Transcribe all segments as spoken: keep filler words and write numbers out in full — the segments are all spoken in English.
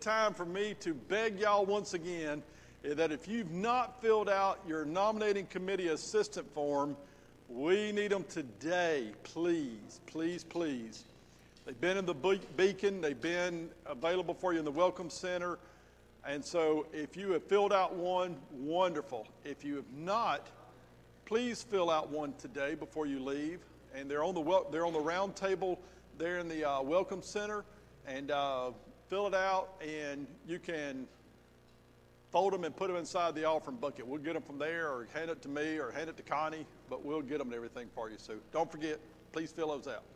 time for me to beg y'all once again that if you've not filled out your nominating committee assistant form, we need them today, please, please, please. They've been in the Beacon. They've been available for you in the Welcome Center. And so if you have filled out one, wonderful. If you have not, please fill out one today before you leave. And they're on the, they're on the round table there in the uh, Welcome Center. And uh, fill it out, and you can fold them and put them inside the offering bucket. We'll get them from there, or hand it to me, or hand it to Connie, but we'll get them and everything for you. So don't forget, please fill those out.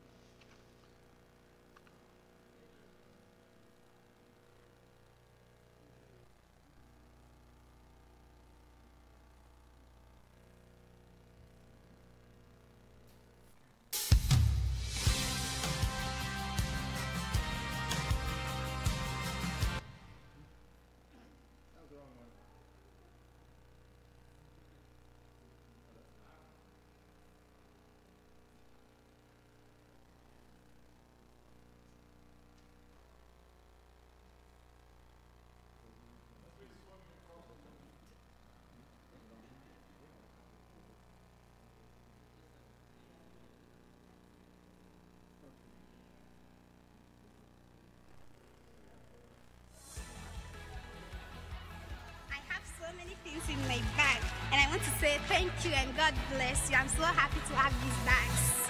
Many things in my bag, and I want to say thank you and God bless you. I'm so happy to have these bags.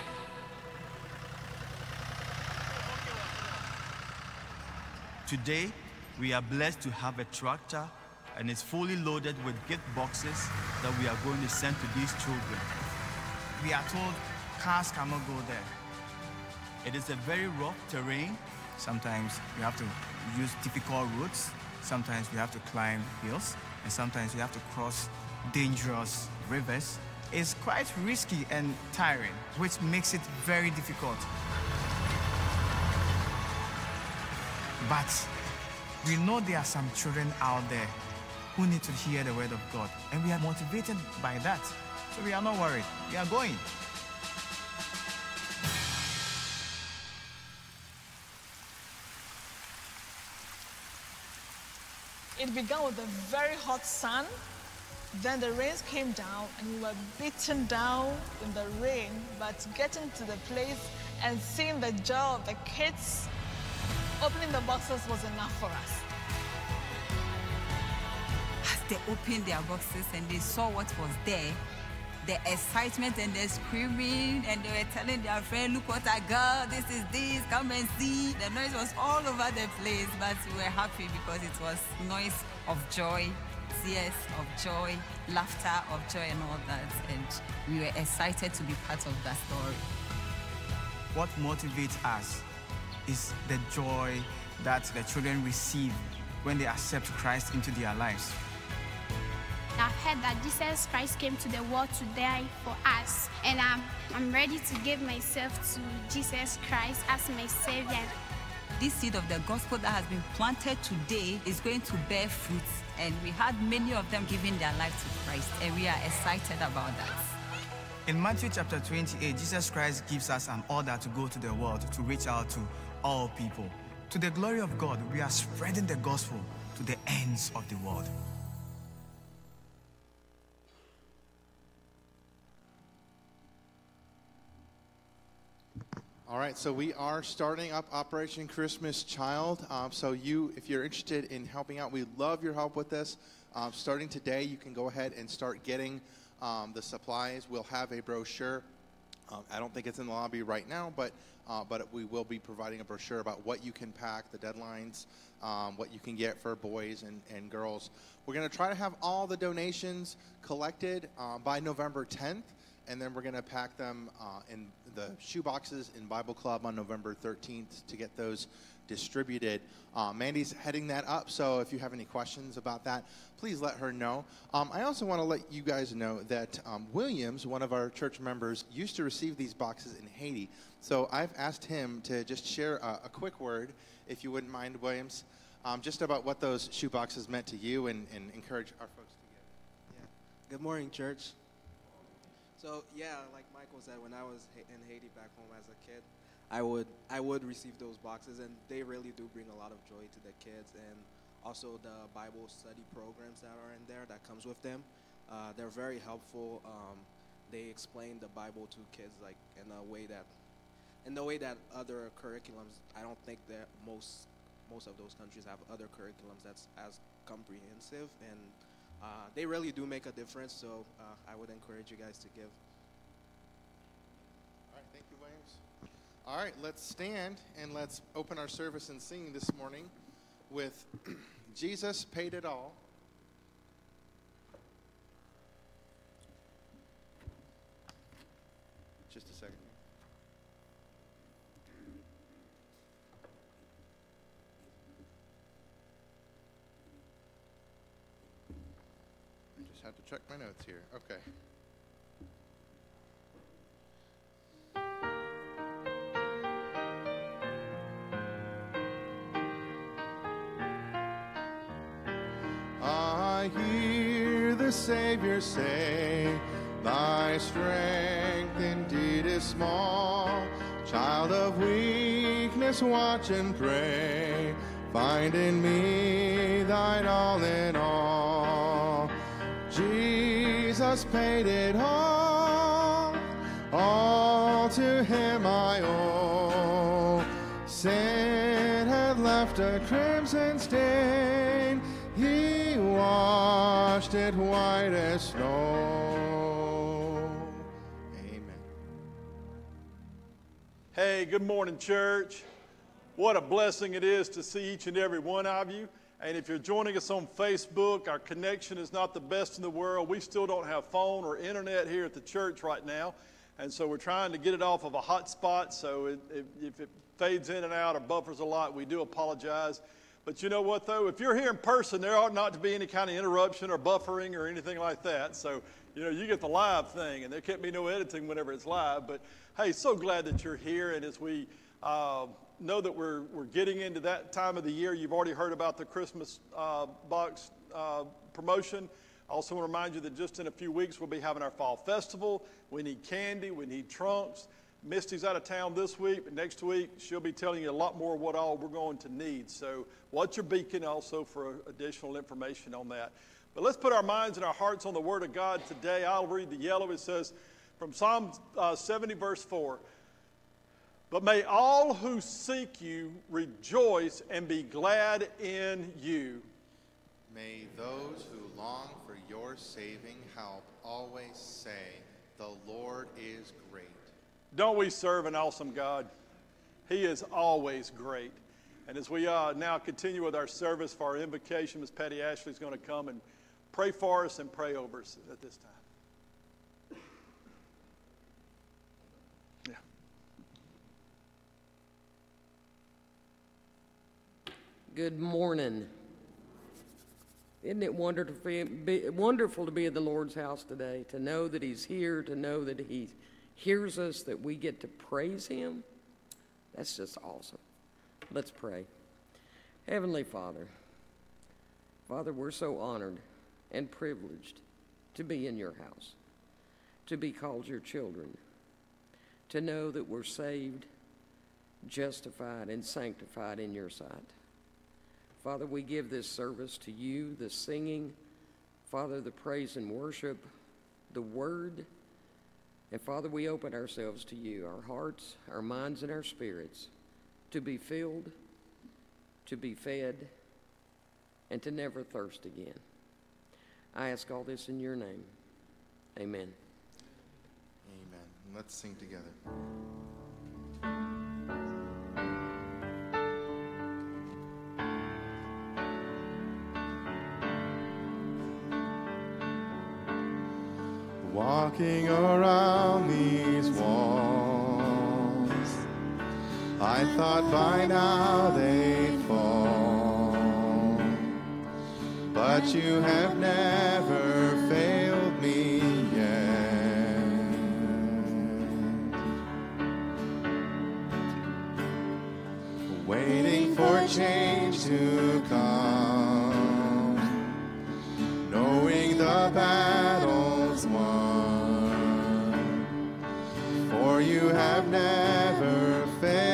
Today, we are blessed to have a tractor, and it's fully loaded with gift boxes that we are going to send to these children. We are told cars cannot go there. It is a very rough terrain. Sometimes we have to use difficult routes. Sometimes we have to climb hills. And sometimes we have to cross dangerous rivers. It's quite risky and tiring, which makes it very difficult. But we know there are some children out there who need to hear the word of God, and we are motivated by that. So we are not worried. We are going. It began with a very hot sun. Then the rains came down, and we were beaten down in the rain. But getting to the place and seeing the joy of the kids, opening the boxes was enough for us. As they opened their boxes and they saw what was there, the excitement and the screaming, and they were telling their friend, look what I got, this is this, come and see. The noise was all over the place, but we were happy because it was noise of joy, tears of joy, laughter of joy and all that. And we were excited to be part of that story. What motivates us is the joy that the children receive when they accept Christ into their lives. I've heard that Jesus Christ came to the world to die for us, and I'm, I'm ready to give myself to Jesus Christ as my Savior. This seed of the gospel that has been planted today is going to bear fruit, and we had many of them giving their life to Christ, and we are excited about that. In Matthew chapter twenty-eight, Jesus Christ gives us an order to go to the world to reach out to all people. To the glory of God, we are spreading the gospel to the ends of the world. All right, so we are starting up Operation Christmas Child. Um, so you, if you're interested in helping out, we love your help with this. Um, starting today, you can go ahead and start getting um, the supplies. We'll have a brochure. Um, I don't think it's in the lobby right now, but uh, but we will be providing a brochure about what you can pack, the deadlines, um, what you can get for boys and, and girls. We're going to try to have all the donations collected um, by November tenth. And then we're going to pack them uh, in the shoe boxes in Bible Club on November thirteenth to get those distributed. Uh, Mandy's heading that up, so if you have any questions about that, please let her know. Um, I also want to let you guys know that um, Williams, one of our church members, used to receive these boxes in Haiti. So I've asked him to just share a, a quick word, if you wouldn't mind, Williams, um, just about what those shoe boxes meant to you, and, and encourage our folks to give. Yeah. Good morning, church. So, yeah, like Michael said, when I was in Haiti back home as a kid, I would I would receive those boxes, and they really do bring a lot of joy to the kids, and also the Bible study programs that are in there that comes with them. Uh, they're very helpful. Um, they explain the Bible to kids like in a way that, in the way that other curriculums, I don't think that most most of those countries have other curriculums that's as comprehensive, and uh, they really do make a difference. So uh, I would encourage you guys to give. All right, thank you, Williams. All right, let's stand and let's open our service and sing this morning with Jesus Paid It All. Just a second. I just have to check my notes here. Okay. I hear the Savior say, thy strength indeed is small. Child of weakness, watch and pray. Find in me thine all in all. Jesus paid it all. All to him I owe. Sin had left a crimson stain. He washed it white as snow. Amen. Hey, good morning, church. What a blessing it is to see each and every one of you. And if you're joining us on Facebook, our connection is not the best in the world. We still don't have phone or internet here at the church right now. And so we're trying to get it off of a hotspot. So it, it, if it fades in and out or buffers a lot, we do apologize. But you know what, though? If you're here in person, there ought not to be any kind of interruption or buffering or anything like that. So, you know, you get the live thing, and there can't be no editing whenever it's live. But, hey, so glad that you're here. And as we uh, know that we're, we're getting into that time of the year, you've already heard about the Christmas uh, box uh, promotion. I also want to remind you that just in a few weeks, we'll be having our fall festival. We need candy. We need trunks. Misty's out of town this week, but next week she'll be telling you a lot more of what all we're going to need. So watch your beacon also for additional information on that. But let's put our minds and our hearts on the Word of God today. I'll read the yellow. It says from Psalm uh, seventy, verse four, but may all who seek you rejoice and be glad in you. May those who long for your saving help always say, the Lord is great. Don't we serve an awesome God? He is always great. And as we uh, now continue with our service for our invocation, Miz Patty Ashley is going to come and pray for us and pray over us at this time. Yeah. Good morning. Isn't it wonderful to be, wonderful to be at the Lord's house today, to know that He's here, to know that He hears us, that we get to praise Him? That's just awesome. Let's pray. Heavenly Father, Father, we're so honored and privileged to be in your house, to be called your children, to know that we're saved, justified, and sanctified in your sight. Father, we give this service to you, the singing, Father, the praise and worship, the word, and Father, we open ourselves to you, our hearts, our minds, and our spirits, to be filled, to be fed, and to never thirst again. I ask all this in your name. Amen. Amen. Let's sing together. Walking around these walls, I thought by now they'd fall, but you have never failed me yet. Waiting for change to come, knowing the battle's won, for you have never failed.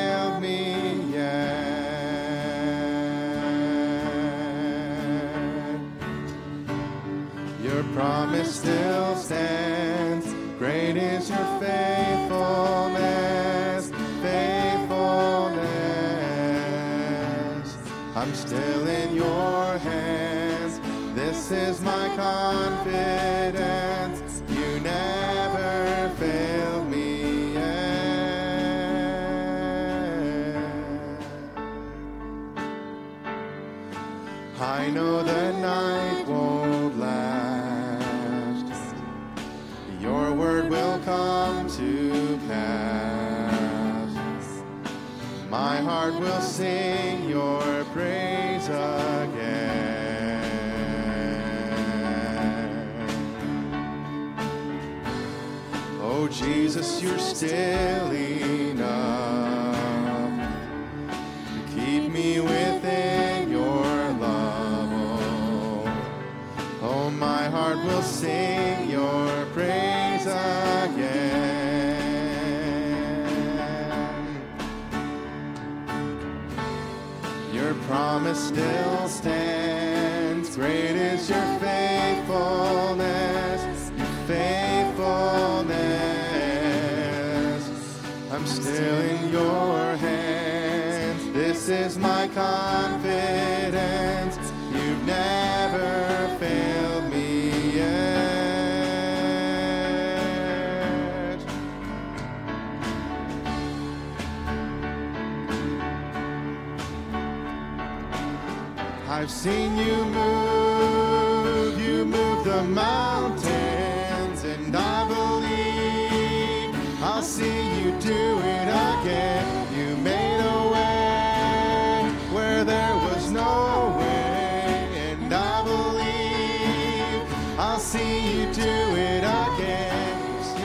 is your faithfulness, faithfulness. I'm still in your hands. This is my confidence. You never failed me yet. I know the night won't last. Your word will come to pass. My heart will sing your praise again. Oh, Jesus, you're still enough to keep me within your love. Oh, oh, my heart will sing your praise again. Your promise still stands. Great is your faithfulness, your faithfulness. I'm still in your hands. This is my confidence. You've never failed me yet. I've seen you move, you move the mountains, and I believe I'll see you do it again. You made a way where there was no way, and I believe I'll see you do it again.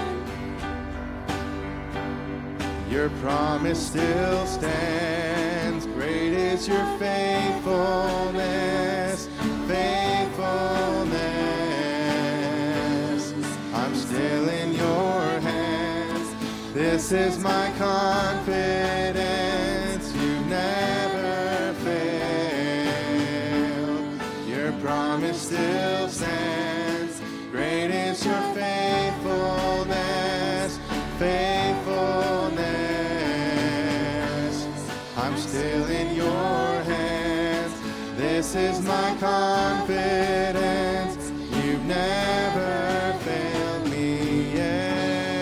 Your promise still stands. Great is your faithfulness, faithfulness. I'm still in your hands. This is my confidence. You've never failed. Your promise still stands. Great is your faithfulness, faithfulness. I'm still in your hands. This is my confidence. You've never failed me yet.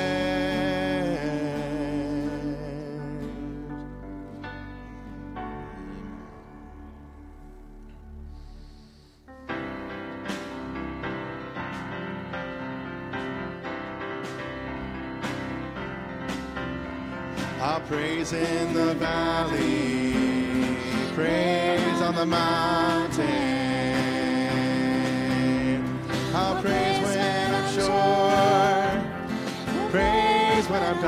I'll praise in the valley, praise on the mountain. I'll praise when I'm sure, praise when I'm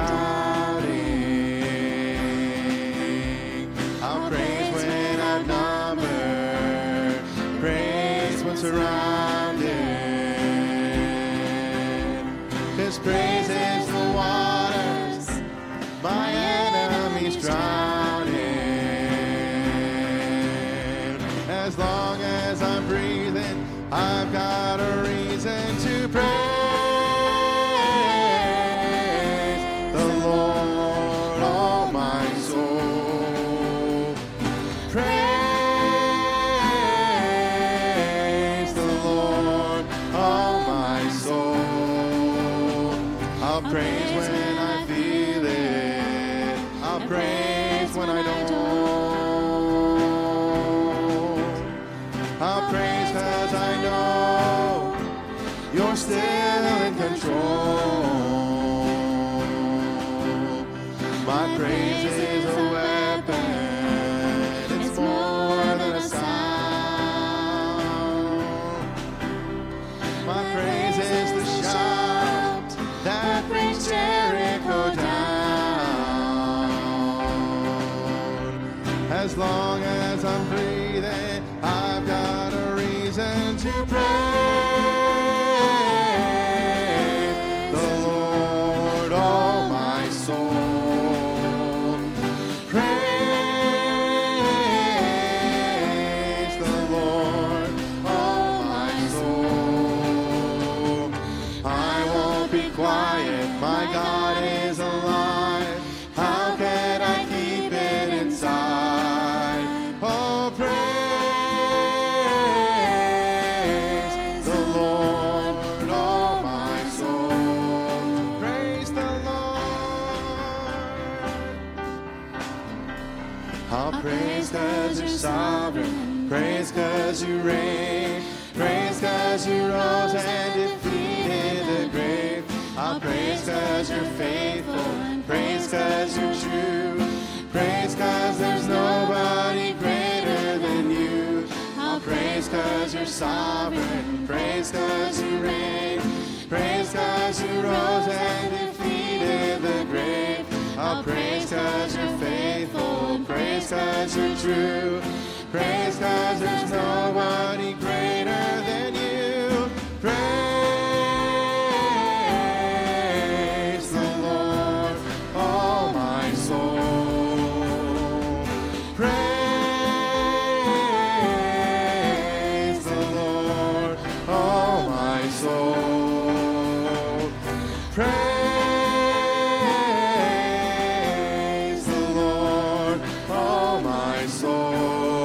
doubting. I'll praise when outnumbered, praise when surrounded. His praise is the waters my enemies drowning. As long as I'm breathing, I've got a reason to praise the Lord, oh my soul. Praise the Lord, oh my soul. I'll praise when I feel it. I'll praise when I don't. I'll praise cause I know you're still in control. My praise is a weapon. It's more than a sound. My praise is the shout that brings Jericho down. As long as I'm breathing, I've got a reason to praise the Lord, oh my soul. Praise the Lord, oh my soul. I won't be quiet, my God. God is alive. How can I keep it inside? Oh, praise the Lord, oh my soul. Praise the Lord. I'll praise 'cause you're sovereign. Praise 'cause you reign. Praise 'cause you rose and defeated the grave. I'll praise 'cause you're faithful. Praise 'cause you're true. Praise 'cause there's nobody greater than you. I'll praise 'cause you're sovereign. Praise 'cause you reign. Praise 'cause you rose and defeated the grave. I'll praise 'cause you're faithful. Praise 'cause you're true. Praise 'cause there's nobody greater than you. Praise the Lord, oh my soul. Praise the Lord, oh my soul. Praise the Lord, oh my soul.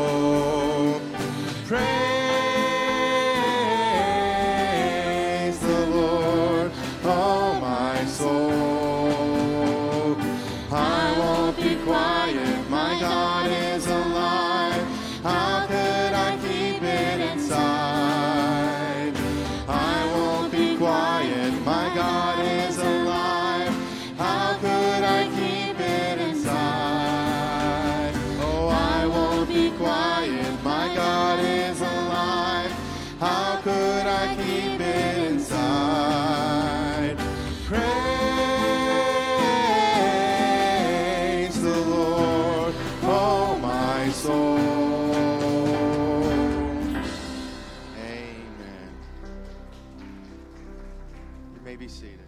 Praise the Lord, oh my soul. I won't be quiet, my God is alive. How could I keep it inside? I won't be quiet, my God is alive. How could I keep it inside? Oh, I won't be quiet, my God is alive. How could I keep it inside? Praise the Lord, oh my soul. Amen. You may be seated.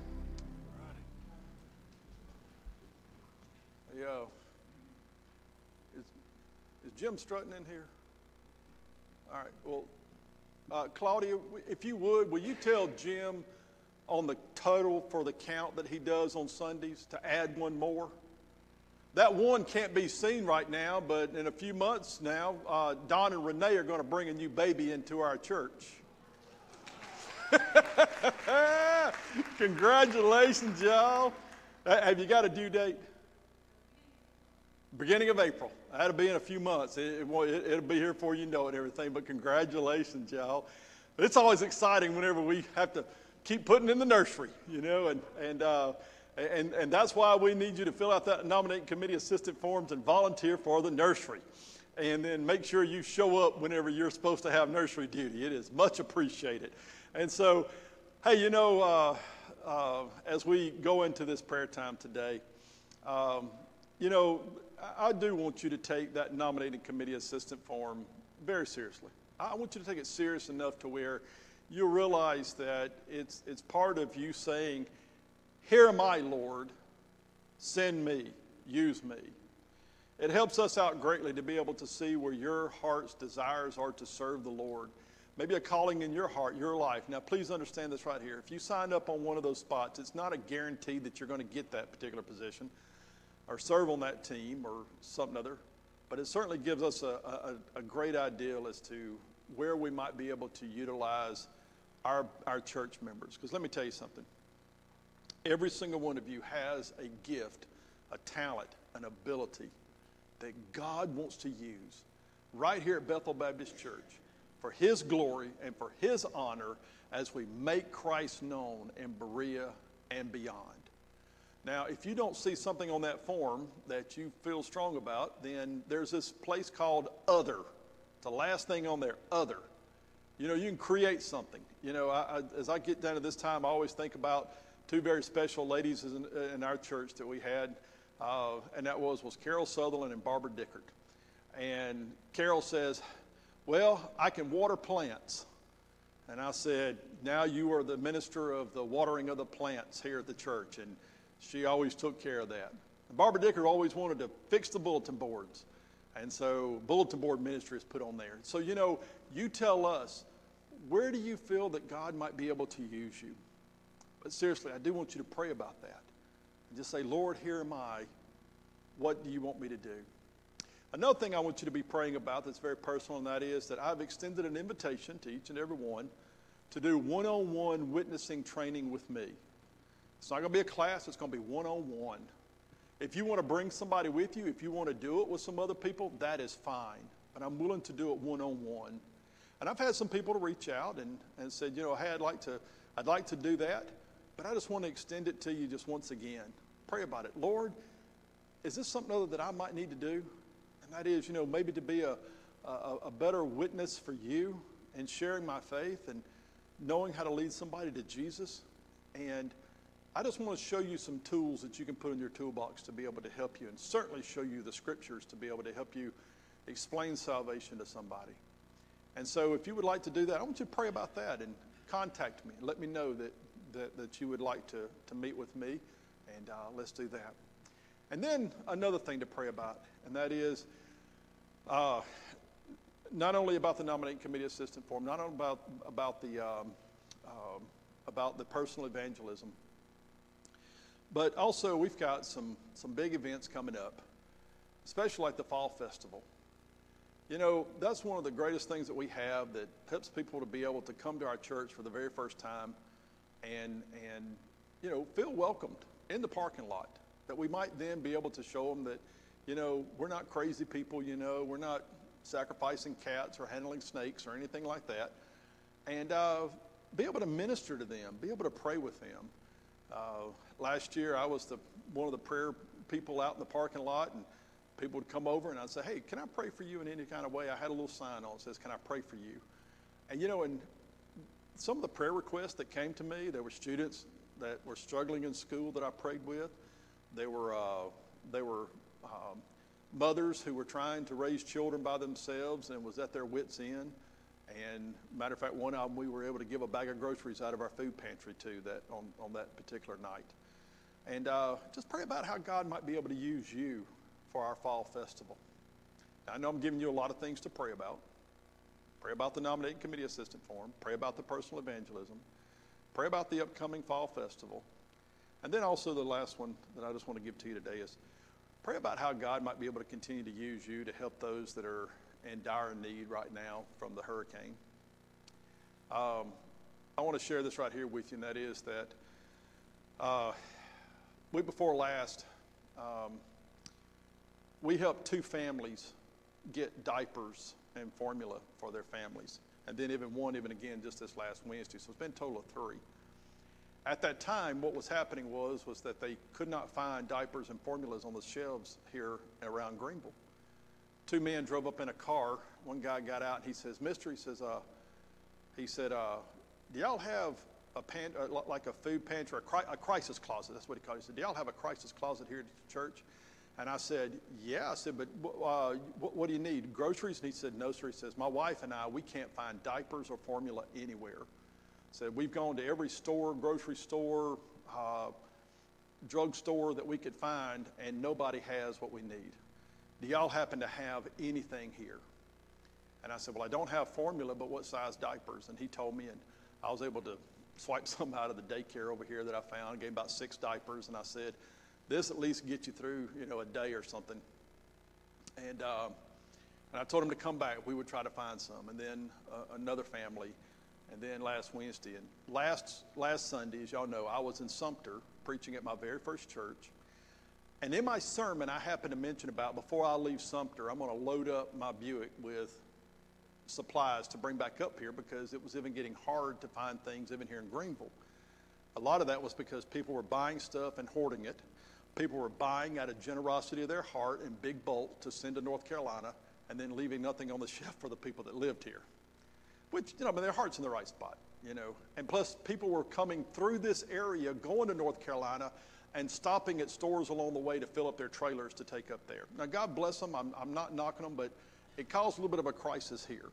Yo, is, is Jim Strutton in here? All right, well, uh, Claudia, if you would, will you tell Jim on the total for the count that he does on Sundays to add one more? That one can't be seen right now, but in a few months now, uh, Don and Renee are going to bring a new baby into our church. Congratulations, y'all. Uh, have you got a due date? Beginning of April. That'll be in a few months. It, it, it, it'll be here before you know it and everything, but congratulations, y'all. But it's always exciting whenever we have to keep putting in the nursery, you know, and, and, uh, and, and that's why we need you to fill out that nominating committee assistant forms and volunteer for the nursery. And then make sure you show up whenever you're supposed to have nursery duty. It is much appreciated. And so, hey, you know, uh, uh, as we go into this prayer time today, um, you know, I do want you to take that nominating committee assistant form very seriously. I want you to take it serious enough to where you realize that it's, it's part of you saying, here am I, Lord, send me, use me. It helps us out greatly to be able to see where your heart's desires are to serve the Lord. Maybe a calling in your heart, your life. Now, please understand this right here. If you signed up on one of those spots, it's not a guarantee that you're going to get that particular position or serve on that team or something other, but it certainly gives us a, a, a great idea as to where we might be able to utilize our, our church members. Because let me tell you something. Every single one of you has a gift, a talent, an ability that God wants to use right here at Bethel Baptist Church for His glory and for His honor as we make Christ known in Berea and beyond. Now, if you don't see something on that form that you feel strong about, then there's this place called Other. It's the last thing on there, Other. You know, you can create something. You know, I, I, as I get down to this time, I always think about two very special ladies in, in our church that we had, uh, and that was, was Carol Sutherland and Barbara Dickert. And Carol says, well, I can water plants. And I said, now you are the minister of the watering of the plants here at the church. And she always took care of that. And Barbara Dickert always wanted to fix the bulletin boards. And so bulletin board ministry is put on there. So, you know, you tell us, where do you feel that God might be able to use you? But seriously, I do want you to pray about that. and just say, Lord, here am I. What do you want me to do? Another thing I want you to be praying about that's very personal, and that is that I've extended an invitation to each and every one to do one-on-one witnessing training with me. It's not going to be a class. It's going to be one-on-one. If you want to bring somebody with you, if you want to do it with some other people, that is fine. But I'm willing to do it one-on-one. And I've had some people to reach out and, and said, you know, hey, I'd like to, I'd like to do that, but I just want to extend it to you just once again. Pray about it. Lord, is this something other that I might need to do? And that is, you know, maybe to be a, a, a better witness for you and sharing my faith and knowing how to lead somebody to Jesus. And I just want to show you some tools that you can put in your toolbox to be able to help you, and certainly show you the scriptures to be able to help you explain salvation to somebody. And so if you would like to do that, I want you to pray about that and contact me. Let me know that, that, that you would like to, to meet with me, and uh, let's do that. And then another thing to pray about, and that is uh, not only about the nominating committee assistant form, not only about, about, the, um, um, about the personal evangelism, but also we've got some, some big events coming up, especially like the Fall Festival. You know, that's one of the greatest things that we have that helps people to be able to come to our church for the very first time and, and you know, feel welcomed in the parking lot. That we might then be able to show them that, you know, we're not crazy people, you know, we're not sacrificing cats or handling snakes or anything like that. And uh, be able to minister to them, be able to pray with them. Uh, last year, I was the, one of the prayer people out in the parking lot, and people would come over and I'd say, hey, can I pray for you in any kind of way? I had a little sign on that says, can I pray for you? And, you know, and some of the prayer requests that came to me, there were students that were struggling in school that I prayed with. There were, uh, there were um, mothers who were trying to raise children by themselves and was at their wits' end. And matter of fact, one of them we were able to give a bag of groceries out of our food pantry to that on, on that particular night. And uh, just pray about how God might be able to use you for our fall festival. Now, I know I'm giving you a lot of things to pray about. Pray about the nominating committee assistant form. Pray about the personal evangelism. Pray about the upcoming fall festival. And then also the last one that I just want to give to you today is pray about how God might be able to continue to use you to help those that are in dire need right now from the hurricane. Um, I want to share this right here with you, and that is that uh, week before last, um, we helped two families get diapers and formula for their families. And then even one, even again, just this last Wednesday. So it's been a total of three. At that time, what was happening was, was that they could not find diapers and formulas on the shelves here around Greenville. Two men drove up in a car. One guy got out and he says, Mister, he says, uh, he said, uh, do y'all have a pan, uh, like a food pantry, a, cri- a crisis closet? That's what he called it. He said, do y'all have a crisis closet here at the church? And I said, yeah. I said, but uh, what, what do you need? Groceries? And he said, no, sir. He says, my wife and I, we can't find diapers or formula anywhere. Said, we've gone to every store, grocery store, uh, drug store that we could find, and nobody has what we need. Do y'all happen to have anything here? And I said, well, I don't have formula, but what size diapers? And he told me, and I was able to swipe some out of the daycare over here that I found. I gave about six diapers, and I said, this at least get you through, you know, a day or something. And, uh, and I told him to come back. We would try to find some. And then uh, another family. And then last Wednesday. And last, last Sunday, as y'all know, I was in Sumter preaching at my very first church. And in my sermon, I happened to mention about before I leave Sumter, I'm going to load up my Buick with supplies to bring back up here because it was even getting hard to find things even here in Greenville. A lot of that was because people were buying stuff and hoarding it. People were buying out of generosity of their heart in big bulk to send to North Carolina and then leaving nothing on the shelf for the people that lived here. Which, you know, I mean, their heart's in the right spot, you know. And plus, people were coming through this area, going to North Carolina, and stopping at stores along the way to fill up their trailers to take up there. Now, God bless them. I'm, I'm not knocking them, but it caused a little bit of a crisis here.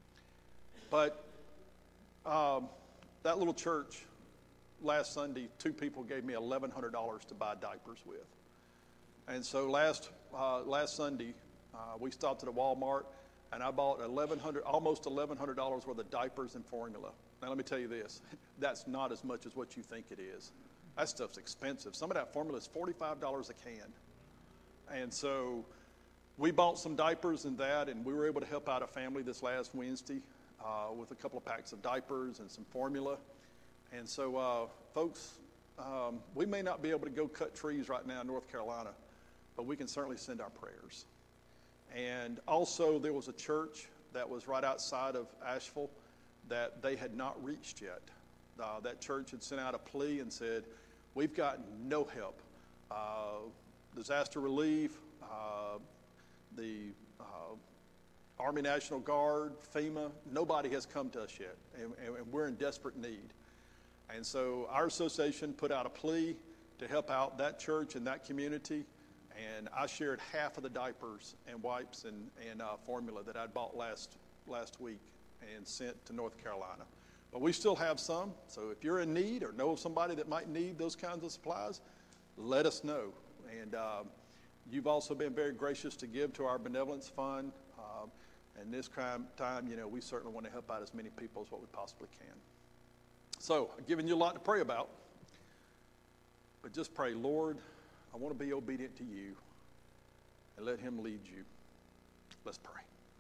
But um, that little church, last Sunday, two people gave me eleven hundred dollars to buy diapers with. And so last, uh, last Sunday, uh, we stopped at a Walmart, and I bought eleven hundred, almost eleven hundred dollars worth of diapers and formula. Now, let me tell you this. That's not as much as what you think it is. that stuff's expensive. Some of that formula is forty-five dollars a can. And so we bought some diapers and that, and we were able to help out a family this last Wednesday uh, with a couple of packs of diapers and some formula. And so, uh, folks, um, we may not be able to go cut trees right now in North Carolina, but we can certainly send our prayers. And also, there was a church that was right outside of Asheville that they had not reached yet. Uh, that church had sent out a plea and said, we've gotten no help. Uh, disaster relief, uh, the uh, Army National Guard, FEMA, nobody has come to us yet, and, and, and we're in desperate need. And so our association put out a plea to help out that church and that community, and I shared half of the diapers and wipes and, and uh, formula that I'd bought last, last week and sent to North Carolina. But we still have some, so if you're in need or know of somebody that might need those kinds of supplies, let us know. And um, you've also been very gracious to give to our benevolence fund. Um, and this time, you know, we certainly want to help out as many people as what we possibly can. So, I've given you a lot to pray about. But just pray, Lord, I want to be obedient to you, and let him lead you. Let's pray.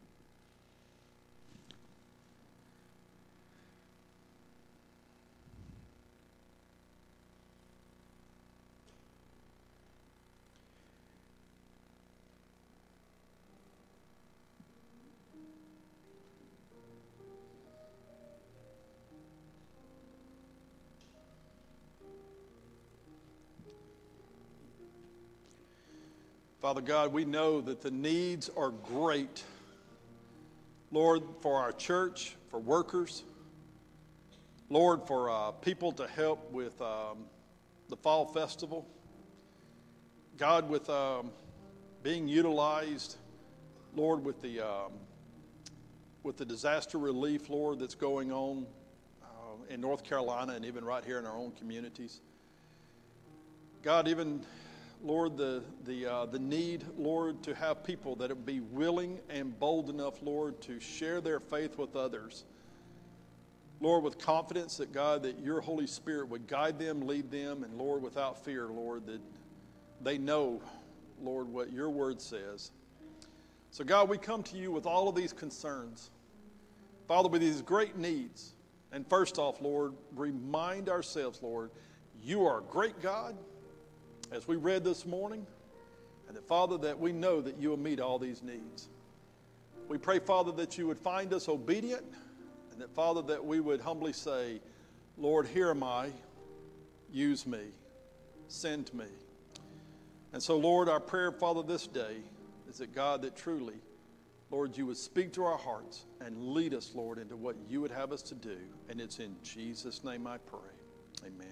Father God, we know that the needs are great. Lord, for our church, for workers. Lord, for uh, people to help with um, the fall festival. God, with um, being utilized, Lord, with the um, with the disaster relief, Lord, that's going on uh, in North Carolina and even right here in our own communities. God, even Lord, the the uh, the need, Lord, to have people that would be willing and bold enough, Lord, to share their faith with others. Lord, with confidence that, God, that your Holy Spirit would guide them, lead them, and, Lord, without fear, Lord, that they know, Lord, what your word says. So, God, we come to you with all of these concerns. Father, with these great needs. And first off, Lord, remind ourselves, Lord, you are a great God, as we read this morning, and that, Father, that we know that you will meet all these needs. We pray, Father, that you would find us obedient, and that, Father, that we would humbly say, Lord, here am I, use me, send me. And so, Lord, our prayer, Father, this day is that, God, that truly, Lord, you would speak to our hearts and lead us, Lord, into what you would have us to do. And it's in Jesus' name I pray. Amen.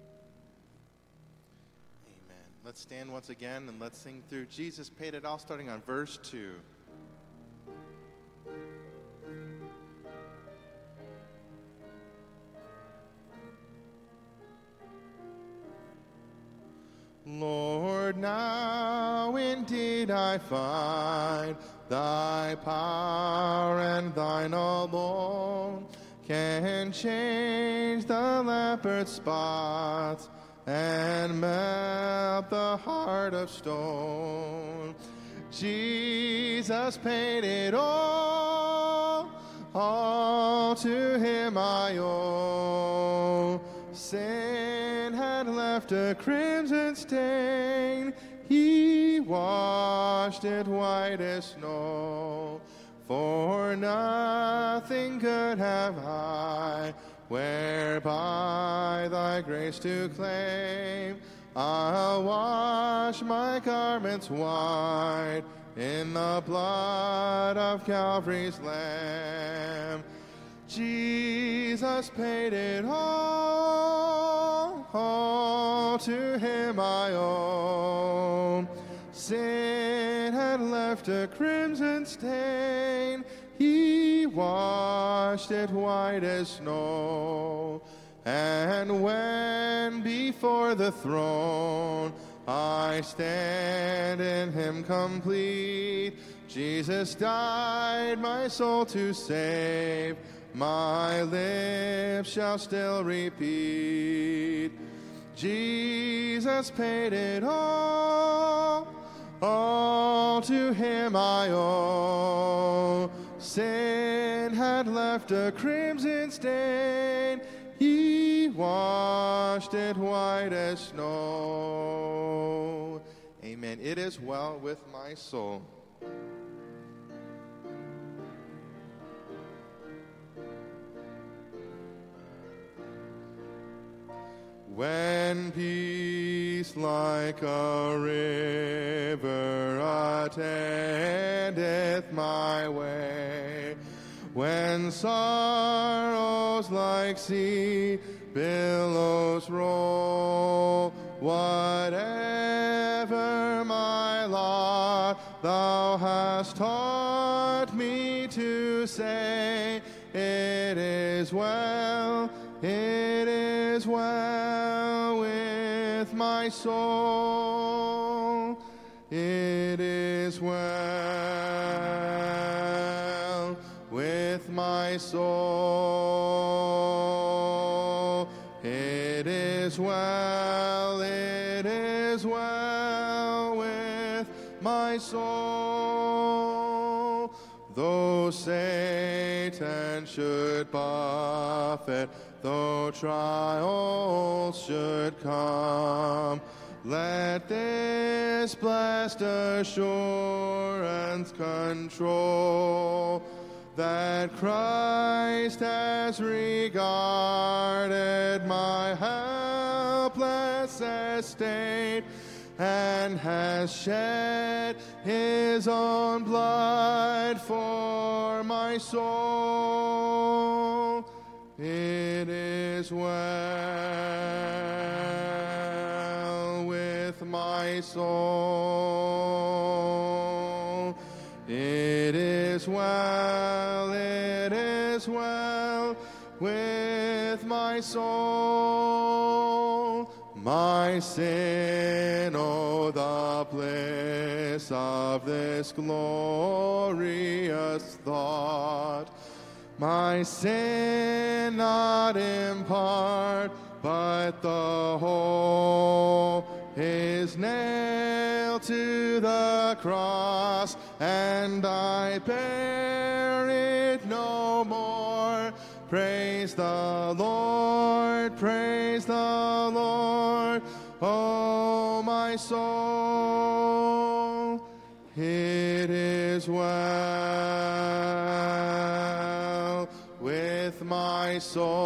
Let's stand once again and let's sing through Jesus Paid It All, starting on verse two. Lord, now indeed I find thy power and thine alone can change the leopard's spots and melt the heart of stone. Jesus paid it all, all to him I owe. Sin had left a crimson stain, he washed it white as snow. For nothing could have I, whereby thy grace to claim, I'll wash my garments white in the blood of Calvary's Lamb. Jesus paid it all, all to him I owe. Sin had left a crimson stain, he washed it white as snow. And when before the throne I stand in him complete, Jesus died my soul to save, my lips shall still repeat. Jesus paid it all. All to him I owe. Sin had left a crimson stain. He washed it white as snow. Amen. It is well with my soul. When peace like a river attendeth my way, when sorrows like sea billows roll, whatever my lot, thou hast taught me to say, it is well, it is well with my soul. It is well with my soul. It is well, it is well with my soul. Though Satan should buffet, though trials should come, let this blessed assurance control that Christ has regarded my helpless estate and has shed his own blood for my soul. It is well with my soul. It is well, it is well with my soul. My sin, oh, the bliss of this glorious thought. My sin not in part, but the whole is nailed to the cross, and I bear it no more. Praise the Lord, praise the Lord, oh my soul. It is well with my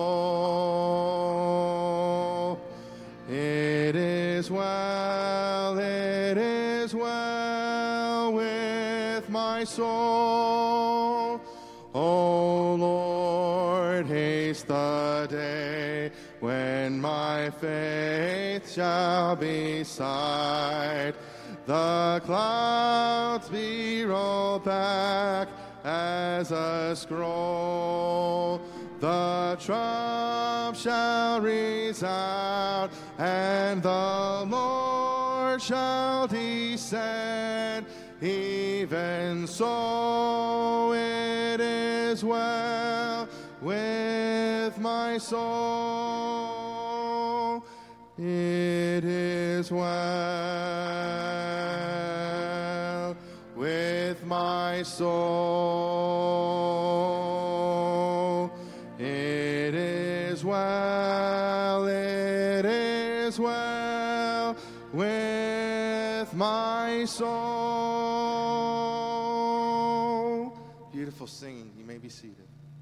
soul. It is well, it is well with my soul. O Lord, haste the day when my faith shall be sight. The clouds be rolled back as a scroll. The trump shall resound, and the Lord shall descend. Even so it is well with my soul. It is well with my soul. It is well, it is well with my soul. Beautiful singing. You may be seated.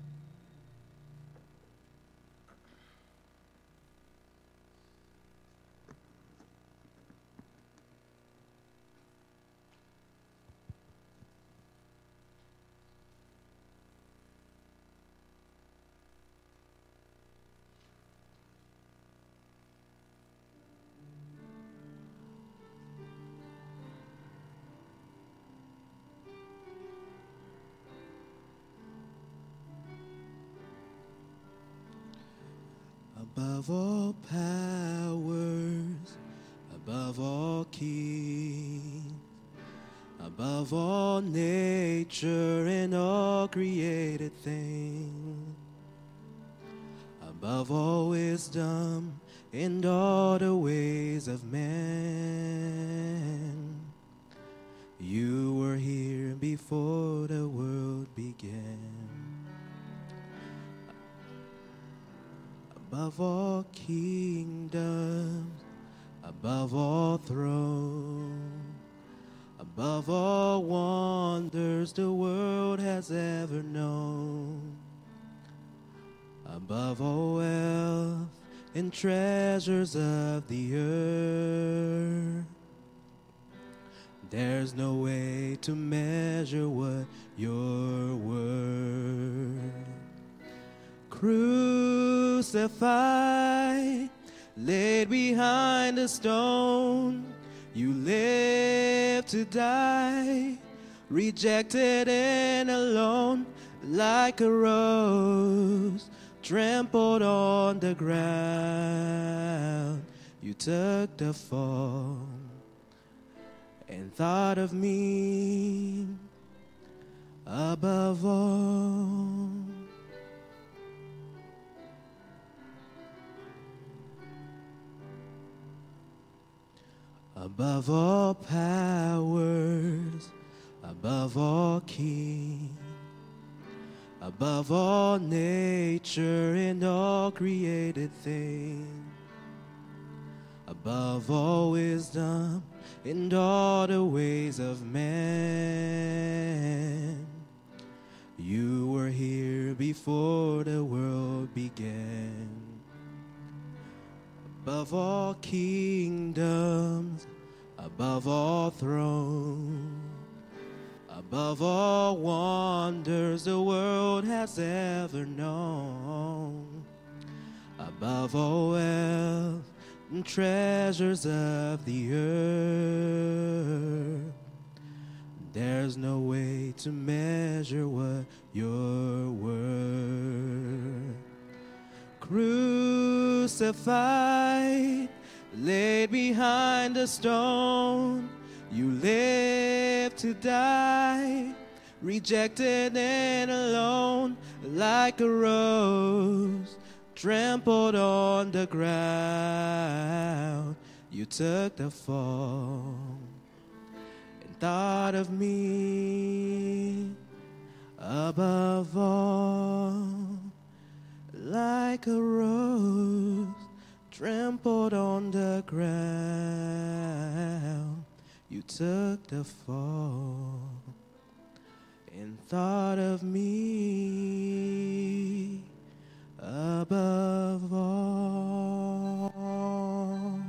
Above all powers, above all kings, above all nature and all created things, above all wisdom in all the ways of man. You were here before the world began. Above all kingdoms, above all thrones, above all wonders the world has ever known, above all wealth and treasures of the earth, there's no way to measure what you're worth. Crucified, laid behind a stone, you live to die, rejected and alone, like a rose trampled on the ground. You took the fall and thought of me above all. Above all powers, above all kings, above all nature and all created things, above all wisdom and all the ways of man. You were here before the world began. Above all kingdoms, above all thrones, above all wonders the world has ever known, above all wealth and treasures of the earth, there's no way to measure what you're worth. Crucified, laid behind a stone, you live to die, rejected and alone, like a rose trampled on the ground. You took the fall and thought of me above all, like a rose trampled on the ground. You took the fall and thought of me above all.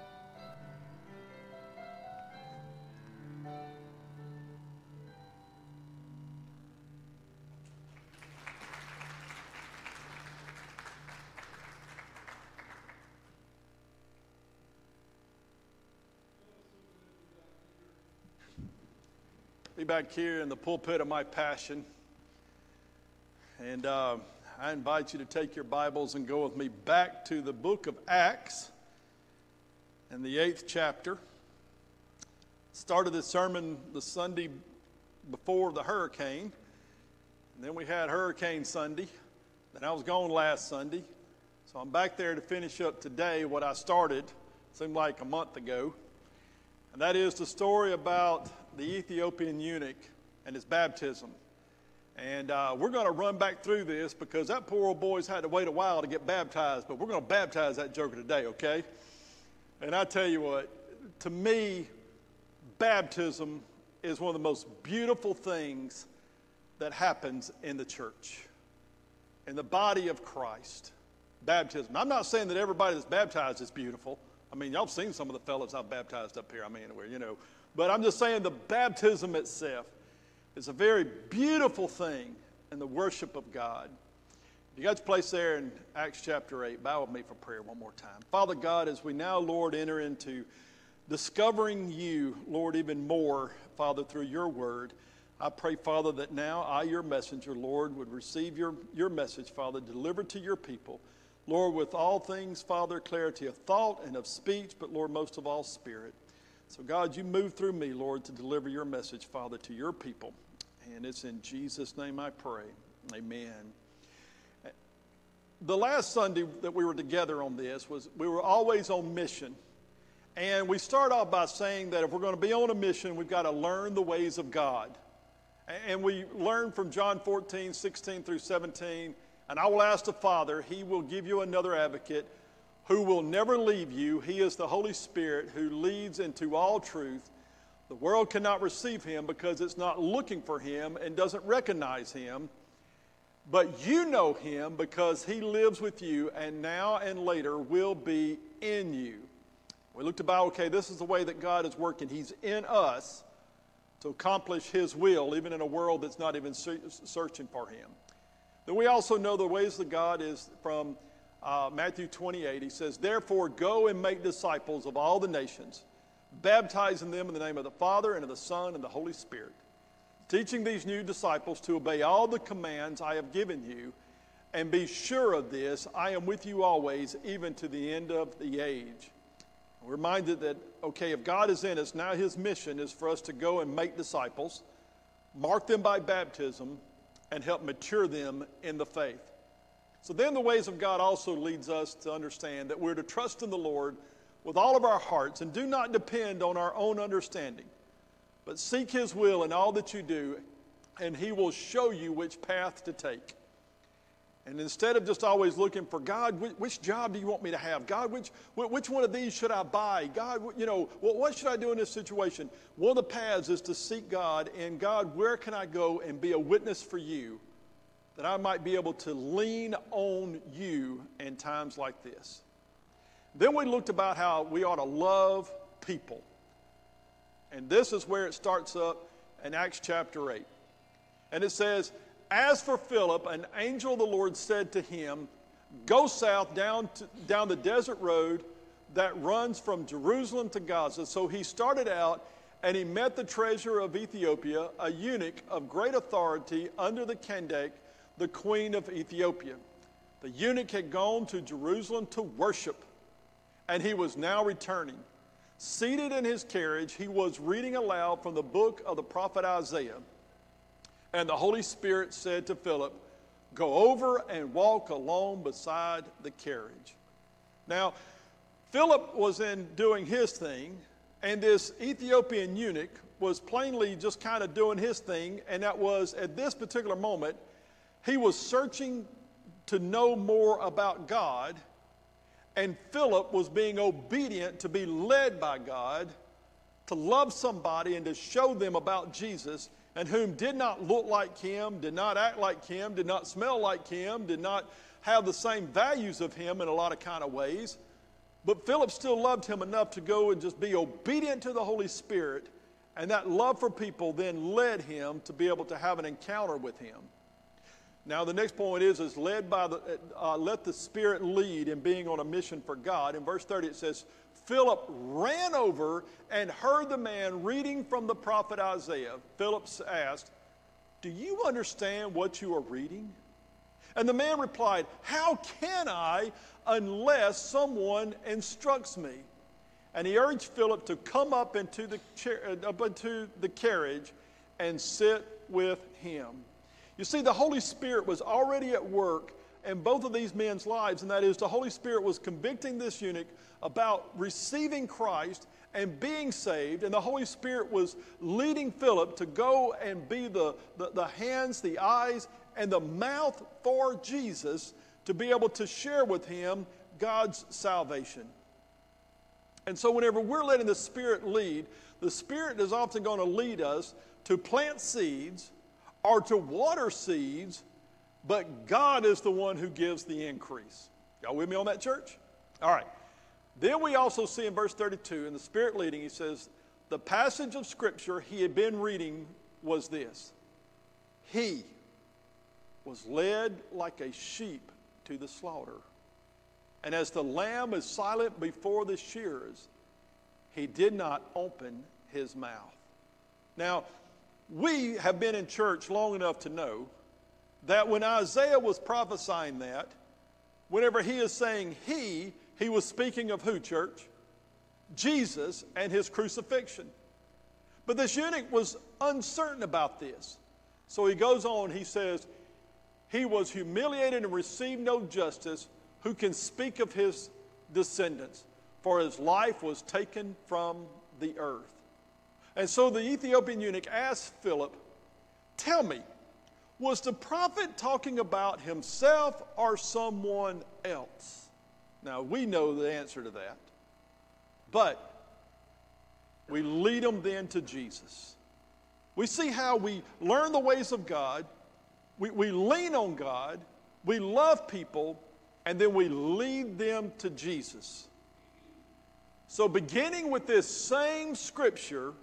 Be back here in the pulpit of my passion. And uh, I invite you to take your Bibles and go with me back to the book of Acts and the eighth chapter. Started this sermon the Sunday before the hurricane. And then we had Hurricane Sunday. Then I was gone last Sunday. So I'm back there to finish up today what I started, seemed like a month ago. And that is the story about the Ethiopian eunuch and his baptism. And uh, we're going to run back through this because that poor old boy's had to wait a while to get baptized, but we're going to baptize that joker today, okay? And I tell you what, to me, baptism is one of the most beautiful things that happens in the church, in the body of Christ. Baptism. I'm not saying that everybody that's baptized is beautiful. I mean, y'all have seen some of the fellas I've baptized up here. I mean, anywhere, you know. But I'm just saying the baptism itself is a very beautiful thing in the worship of God. You got your place there in Acts chapter eight. Bow with me for prayer one more time. Father God, as we now, Lord, enter into discovering you, Lord, even more, Father, through your word, I pray, Father, that now I, your messenger, Lord, would receive your, your message, Father, delivered to your people. Lord, with all things, Father, clarity of thought and of speech, but, Lord, most of all, spirit. So, God, you move through me, Lord, to deliver your message, Father, to your people. And it's in Jesus' name I pray. Amen. the last Sunday that we were together on this was we were always on mission. And we start off by saying that if we're going to be on a mission, we've got to learn the ways of God. And we learned from John fourteen, sixteen through seventeen, and I will ask the Father, he will give you another advocate who will never leave you. He is the Holy Spirit who leads into all truth. The world cannot receive him because it's not looking for him and doesn't recognize him. But you know him because he lives with you and now and later will be in you. We looked about, okay, this is the way that God is working. He's in us to accomplish his will, even in a world that's not even searching for him. Then we also know the ways of God is from uh, Matthew twenty-eight. He says, therefore, go and make disciples of all the nations, baptizing them in the name of the Father and of the Son and the Holy Spirit, teaching these new disciples to obey all the commands I have given you, and be sure of this, I am with you always, even to the end of the age. We're reminded that, okay, if God is in us, now his mission is for us to go and make disciples, mark them by baptism, and help mature them in the faith. So then the ways of God also leads us to understand that we're to trust in the Lord with all of our hearts and do not depend on our own understanding, but seek his will in all that you do, and he will show you which path to take. And instead of just always looking for, God, which job do you want me to have? God, which, which one of these should I buy? God, you know, what should I do in this situation? One of the paths is to seek God, and God, where can I go and be a witness for you that I might be able to lean on you in times like this? Then we looked about how we ought to love people. And this is where it starts up in Acts chapter eight. And it says, as for Philip, an angel of the Lord said to him, go south down, to, down the desert road that runs from Jerusalem to Gaza. So he started out, and he met the treasurer of Ethiopia, a eunuch of great authority under the Candace, the queen of Ethiopia. The eunuch had gone to Jerusalem to worship, and he was now returning. Seated in his carriage, he was reading aloud from the book of the prophet Isaiah. And the Holy Spirit said to Philip, go over and walk along beside the carriage. Now, Philip was in doing his thing, and this Ethiopian eunuch was plainly just kind of doing his thing, and that was, at this particular moment, he was searching to know more about God, and Philip was being obedient to be led by God, to love somebody and to show them about Jesus, and whom did not look like him, did not act like him, did not smell like him, did not have the same values of him in a lot of kind of ways. But Philip still loved him enough to go and just be obedient to the Holy Spirit, and that love for people then led him to be able to have an encounter with him. Now the next point is, is led by the, uh, let the Spirit lead in being on a mission for God. In verse thirty it says, Philip ran over and heard the man reading from the prophet Isaiah. Philip asked, do you understand what you are reading? And the man replied, how can I unless someone instructs me? And he urged Philip to come up into the, chair, up into the carriage and sit with him. You see, the Holy Spirit was already at work in both of these men's lives, and that is the Holy Spirit was convicting this eunuch about receiving Christ and being saved, and the Holy Spirit was leading Philip to go and be the, the, the hands, the eyes, and the mouth for Jesus to be able to share with him God's salvation. And so whenever we're letting the Spirit lead, the Spirit is often going to lead us to plant seeds or to water seeds, but God is the one who gives the increase. Y'all with me on that, church? All right. Then we also see in verse thirty-two, in the Spirit leading, he says, the passage of Scripture he had been reading was this. He was led like a sheep to the slaughter. And as the lamb is silent before the shearers, he did not open his mouth. Now, we have been in church long enough to know that when Isaiah was prophesying that, whenever he is saying he, he was speaking of who, church? Jesus and his crucifixion. But this eunuch was uncertain about this. So he goes on, he says, he was humiliated and received no justice, who can speak of his descendants, for his life was taken from the earth. And so the Ethiopian eunuch asked Philip, tell me, was the prophet talking about himself or someone else? Now, we know the answer to that. But we lead them then to Jesus. We see how we learn the ways of God, we, we lean on God, we love people, and then we lead them to Jesus. So beginning with this same scripture,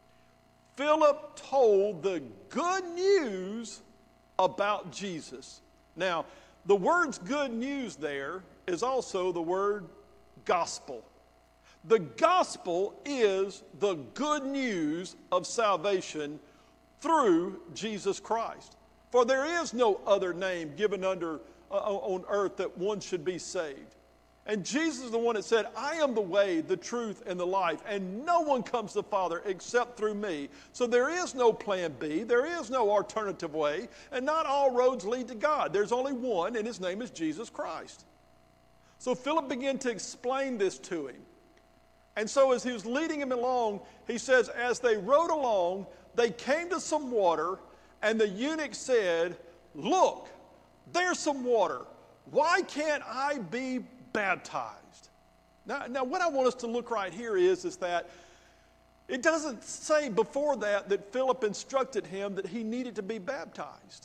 Philip told the good news about Jesus. Now, the word's good news there is also the word gospel. The gospel is the good news of salvation through Jesus Christ. For there is no other name given under uh, on earth that one should be saved. And Jesus is the one that said, I am the way, the truth, and the life, and no one comes to the Father except through me. So there is no plan B, there is no alternative way, and not all roads lead to God. There's only one, and his name is Jesus Christ. So Philip began to explain this to him. And so as he was leading him along, he says, as they rode along, they came to some water, and the eunuch said, look, there's some water. Why can't I be baptized? Now, now what I want us to look right here is, is that it doesn't say before that that Philip instructed him that he needed to be baptized.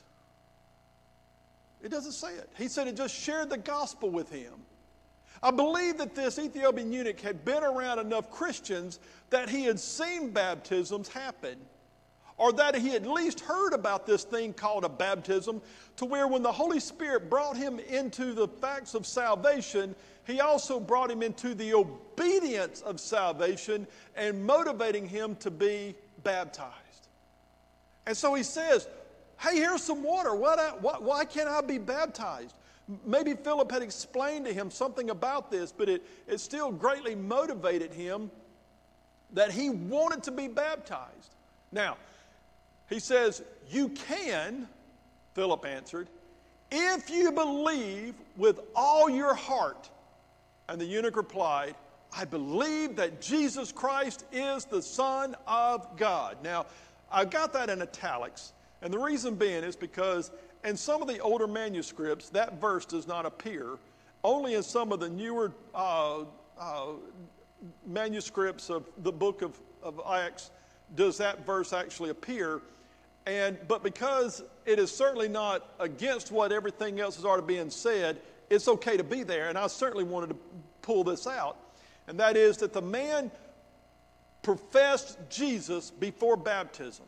It doesn't say it. He said it just shared the gospel with him. I believe that this Ethiopian eunuch had been around enough Christians that he had seen baptisms happen, or that he had at least heard about this thing called a baptism, to where when the Holy Spirit brought him into the facts of salvation, he also brought him into the obedience of salvation and motivating him to be baptized. And so he says, hey, here's some water. Why, why, why can't I be baptized? Maybe Philip had explained to him something about this, but it, it still greatly motivated him that he wanted to be baptized. Now, he says, you can, Philip answered, if you believe with all your heart. And the eunuch replied, I believe that Jesus Christ is the Son of God. Now, I've got that in italics, and the reason being is because in some of the older manuscripts, that verse does not appear. Only in some of the newer uh, uh, manuscripts of the book of, of Acts does that verse actually appear. And, but because it is certainly not against what everything else is already being said, it's okay to be there. And I certainly wanted to pull this out. And that is that the man professed Jesus before baptism.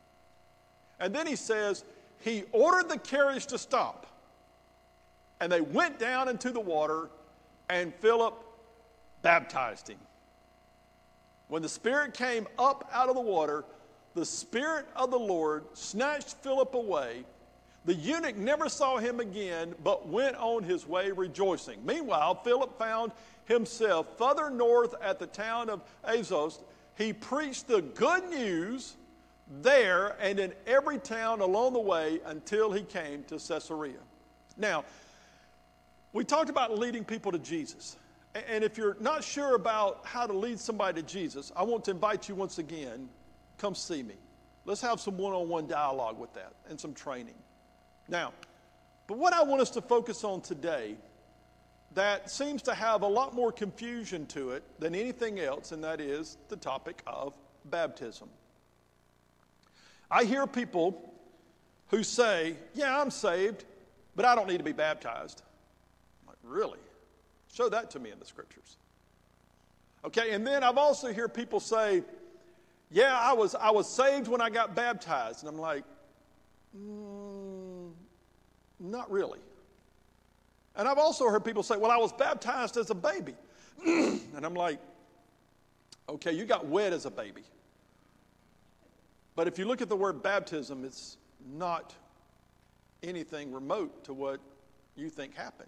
And then he says, he ordered the carriage to stop. And they went down into the water, and Philip baptized him. When the Spirit came up out of the water, the Spirit of the Lord snatched Philip away. The eunuch never saw him again, but went on his way rejoicing. Meanwhile, Philip found himself further north at the town of Azotus. He preached the good news there and in every town along the way until he came to Caesarea. Now, we talked about leading people to Jesus. And if you're not sure about how to lead somebody to Jesus, I want to invite you once again, come see me. Let's have some one-on-one dialogue with that and some training. Now, but what I want us to focus on today that seems to have a lot more confusion to it than anything else, and that is the topic of baptism. I hear people who say, yeah, I'm saved, but I don't need to be baptized. I'm like, really? Show that to me in the scriptures. Okay, and then I've also heard people say, yeah, I was, I was saved when I got baptized. And I'm like, mm, not really. And I've also heard people say, well, I was baptized as a baby. And I'm like, okay, you got wet as a baby. But if you look at the word baptism, it's not anything remote to what you think happened.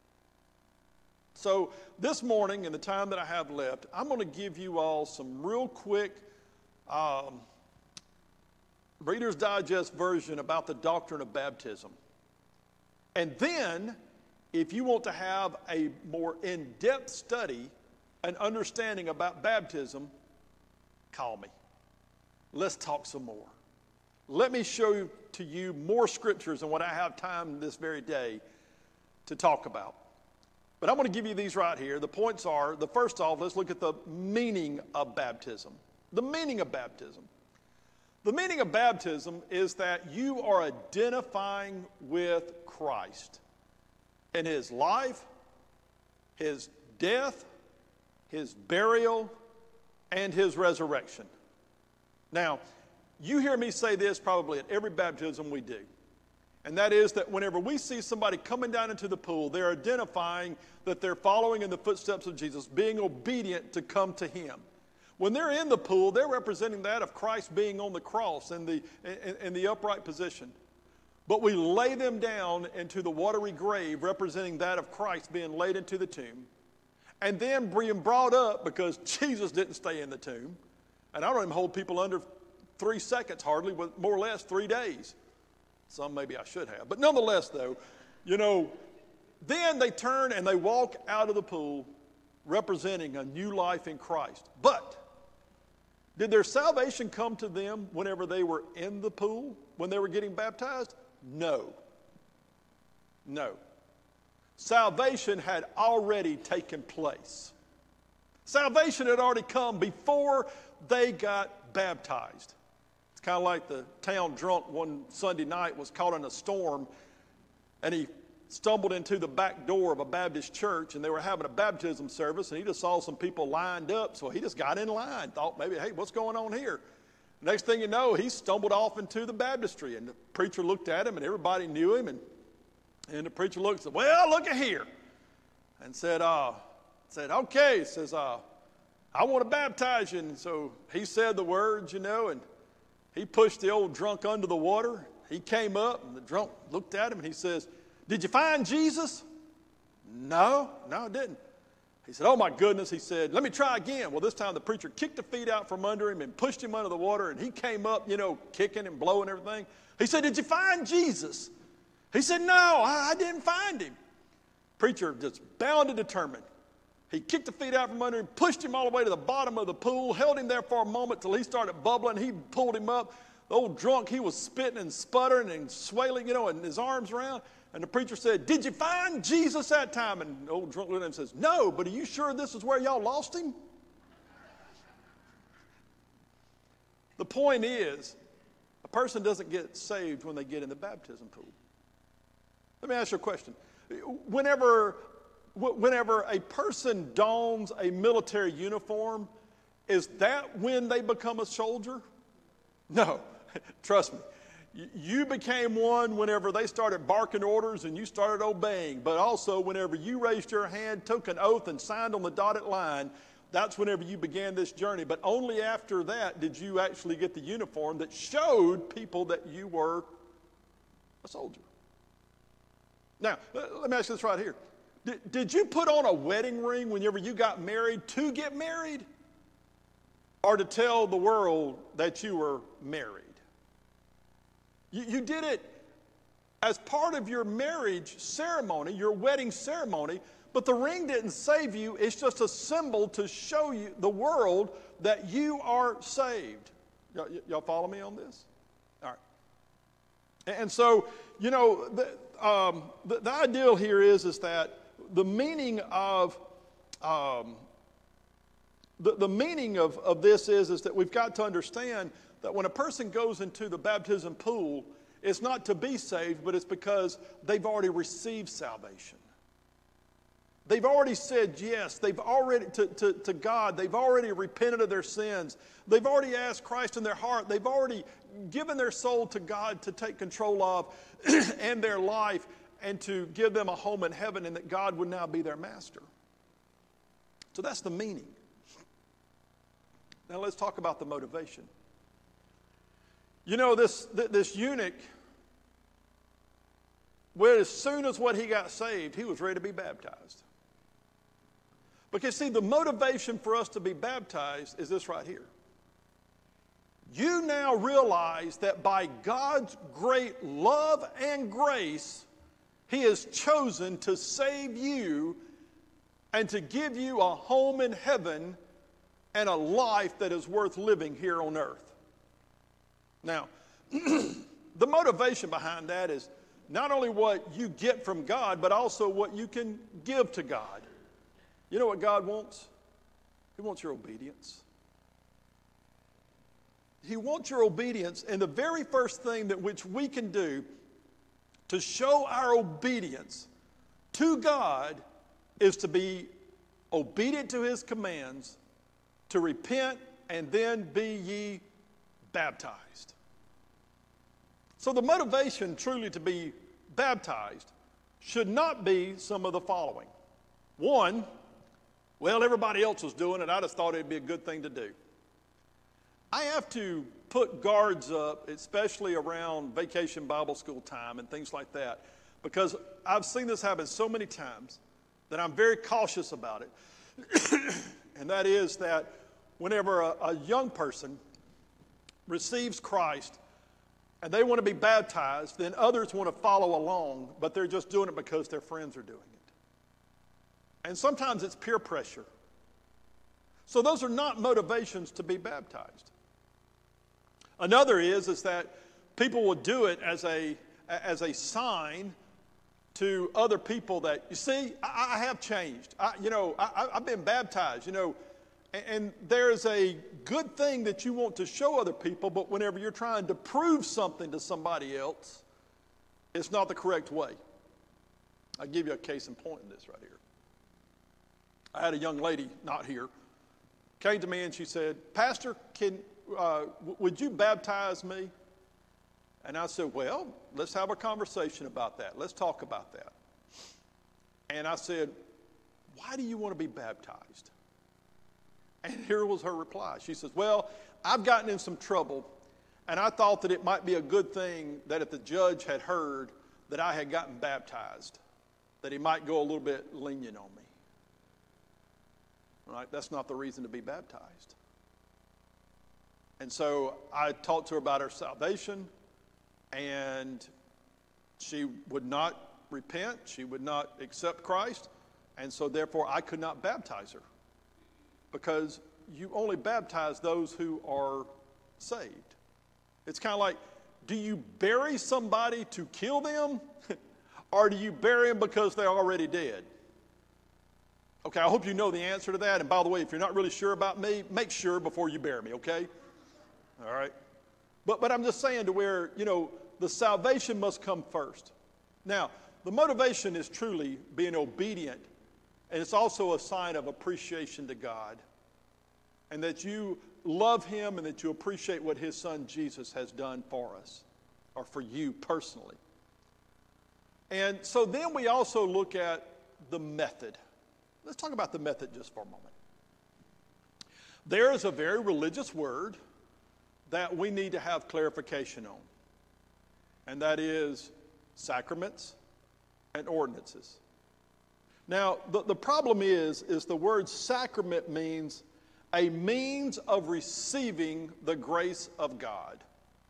So this morning, in the time that I have left, I'm going to give you all some real quick um, Reader's Digest version about the doctrine of baptism. And then, if you want to have a more in-depth study and understanding about baptism, call me. Let's talk some more. Let me show to you more scriptures than what I have time this very day to talk about. But I'm going to give you these right here. The points are, the first off, let's look at the meaning of baptism. The meaning of baptism. The meaning of baptism is that you are identifying with Christ in his life, his death, his burial, and his resurrection. Now, you hear me say this probably at every baptism we do. And that is that whenever we see somebody coming down into the pool, they're identifying that they're following in the footsteps of Jesus, being obedient to come to him. When they're in the pool, they're representing that of Christ being on the cross in the, in, in the upright position. But we lay them down into the watery grave, representing that of Christ being laid into the tomb, and then being brought up because Jesus didn't stay in the tomb. And I don't even hold people under three seconds hardly, with more or less three days. Some maybe I should have. But nonetheless, though, you know, then they turn and they walk out of the pool representing a new life in Christ. But did their salvation come to them whenever they were in the pool, when they were getting baptized? No. No. Salvation had already taken place. Salvation had already come before they got baptized. It's kind of like the town drunk one Sunday night was caught in a storm, and he stumbled into the back door of a Baptist church, and they were having a baptism service, and he just saw some people lined up, so he just got in line, thought maybe, hey, what's going on here? Next thing you know, he stumbled off into the baptistry, and the preacher looked at him, and everybody knew him, and, and the preacher looked and said, well, look at here, and said, uh, said okay, says, uh, I want to baptize you, and so he said the words, you know, and he pushed the old drunk under the water. He came up, and the drunk looked at him, and he says, did you find Jesus? No, no, I didn't. He said, oh my goodness. He said, let me try again. Well, this time the preacher kicked the feet out from under him and pushed him under the water, and he came up, you know, kicking and blowing everything. He said, did you find Jesus? He said, no, I, I didn't find him. Preacher just bound and determined. He kicked the feet out from under him, pushed him all the way to the bottom of the pool, held him there for a moment till he started bubbling. He pulled him up. The old drunk, he was spitting and sputtering and swailing, you know, and his arms around. And the preacher said, did you find Jesus that time? And the old drunk looked at him and says, no, but are you sure this is where y'all lost him? The point is, a person doesn't get saved when they get in the baptism pool. Let me ask you a question. Whenever, whenever a person dons a military uniform, is that when they become a soldier? No, trust me. You became one whenever they started barking orders and you started obeying. But also whenever you raised your hand, took an oath, and signed on the dotted line, that's whenever you began this journey. But only after that did you actually get the uniform that showed people that you were a soldier. Now, let me ask you this right here. Did, did you put on a wedding ring whenever you got married to get married? Or to tell the world that you were married? You, you did it as part of your marriage ceremony, your wedding ceremony, but the ring didn't save you. It's just a symbol to show you the world that you are saved. Y'all, y'all follow me on this? All right. And so, you know, the, um, the, the ideal here is, is that the meaning of um, the, the meaning of, of this is, is that we've got to understand that when a person goes into the baptism pool, it's not to be saved, but it's because they've already received salvation. They've already said yes. They've already, to, to, to God, they've already repented of their sins. They've already asked Christ in their heart. They've already given their soul to God to take control of and their life and to give them a home in heaven, and that God would now be their master. So that's the meaning. Now let's talk about the motivation. You know, this, this eunuch, well, as soon as what he got saved, he was ready to be baptized. Because, see, the motivation for us to be baptized is this right here. You now realize that by God's great love and grace, He has chosen to save you and to give you a home in heaven and a life that is worth living here on earth. Now, the motivation behind that is not only what you get from God, but also what you can give to God. You know what God wants? He wants your obedience. He wants your obedience, and the very first thing that which we can do to show our obedience to God is to be obedient to his commands, to repent, and then be ye baptized. So the motivation truly to be baptized should not be some of the following. One, well, everybody else was doing it. I just thought it'd be a good thing to do. I have to put guards up, especially around vacation Bible school time and things like that, because I've seen this happen so many times that I'm very cautious about it. And that is that whenever a, a young person receives Christ and they want to be baptized, then others want to follow along, but they're just doing it because their friends are doing it. And sometimes it's peer pressure. So those are not motivations to be baptized. Another is, is that people will do it as a, as a sign to other people that, you see, I, I have changed. I, you know, I, I've been baptized, you know, and, and there's a good thing that you want to show other people, but whenever you're trying to prove something to somebody else, it's not the correct way. I'll give you a case in point in this right here. I had a young lady, not here, came to me and she said, Pastor, can, uh, w- would you baptize me? And I said, well, let's have a conversation about that. Let's talk about that. And I said, why do you want to be baptized? And here was her reply. She says, well, I've gotten in some trouble, and I thought that it might be a good thing that if the judge had heard that I had gotten baptized, that he might go a little bit lenient on me. Right? That's not the reason to be baptized. And so I talked to her about her salvation, and she would not repent. She would not accept Christ. And so therefore I could not baptize her, because you only baptize those who are saved. It's kind of like, do you bury somebody to kill them or do you bury them because they're already dead? Okay, I hope you know the answer to that. And by the way, if you're not really sure about me, make sure before you bury me, okay? All right? But, but I'm just saying to where, you know, the salvation must come first. Now, the motivation is truly being obedient, and it's also a sign of appreciation to God, and that you love him and that you appreciate what his son Jesus has done for us, or for you personally. And so then we also look at the method. Let's talk about the method just for a moment. There is a very religious word that we need to have clarification on, and that is sacraments and ordinances. Now, the, the problem is, is the word sacrament means a means of receiving the grace of God.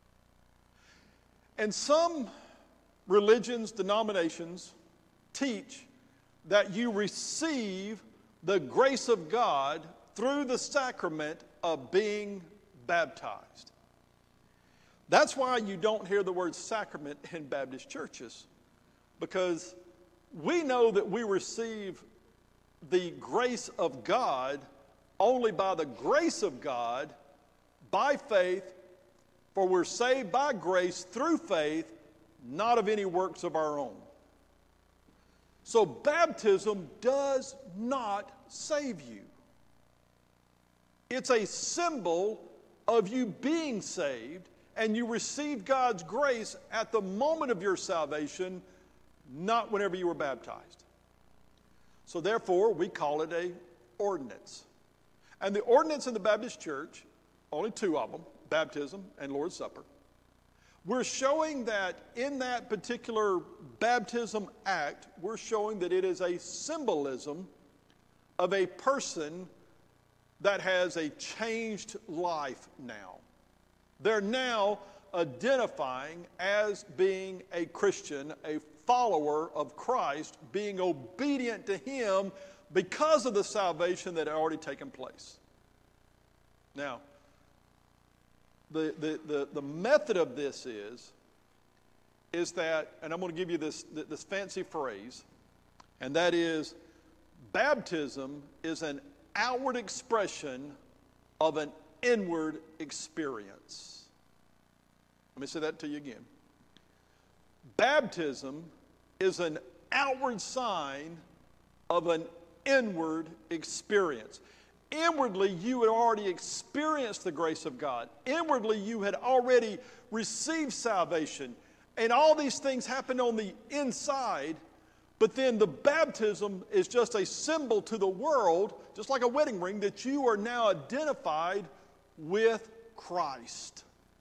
And some religions, denominations, teach that you receive the grace of God through the sacrament of being baptized. That's why you don't hear the word sacrament in Baptist churches, because we know that we receive the grace of God only by the grace of God, by faith, for we're saved by grace through faith, not of any works of our own. So baptism does not save you. It's a symbol of you being saved, and you receive God's grace at the moment of your salvation, not whenever you were baptized. So therefore, we call it an ordinance. And the ordinance in the Baptist church, only two of them, baptism and Lord's Supper, we're showing that in that particular baptism act, we're showing that it is a symbolism of a person that has a changed life now. They're now identifying as being a Christian, a follower of Christ, being obedient to him because of the salvation that had already taken place. Now, the, the, the, the method of this is, is that, and I'm going to give you this, this fancy phrase, and that is, baptism is an outward expression of an inward experience. Let me say that to you again. Baptism is an outward sign of an inward experience. Inwardly, you had already experienced the grace of God. Inwardly, you had already received salvation. And all these things happened on the inside. But then the baptism is just a symbol to the world, just like a wedding ring, that you are now identified with Christ.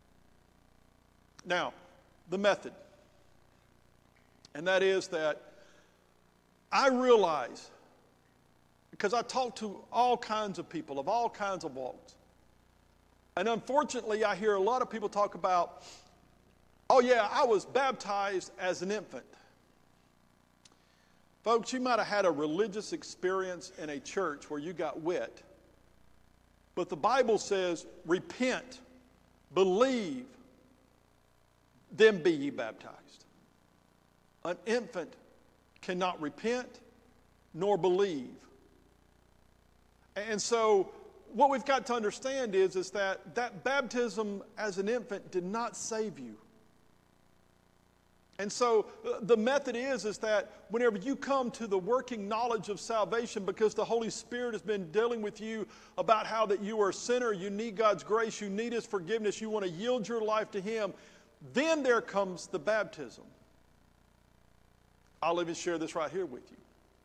Now, the method. And that is that I realize, because I talk to all kinds of people of all kinds of walks, and unfortunately I hear a lot of people talk about, oh yeah, I was baptized as an infant. Folks, you might have had a religious experience in a church where you got wet, but the Bible says, repent, believe, then be ye baptized. An infant cannot repent nor believe. And so what we've got to understand is, is that that baptism as an infant did not save you. And so uh, the method is, is that whenever you come to the working knowledge of salvation, because the Holy Spirit has been dealing with you about how that you are a sinner, you need God's grace, you need his forgiveness, you want to yield your life to him, then there comes the baptism. I'll even share this right here with you.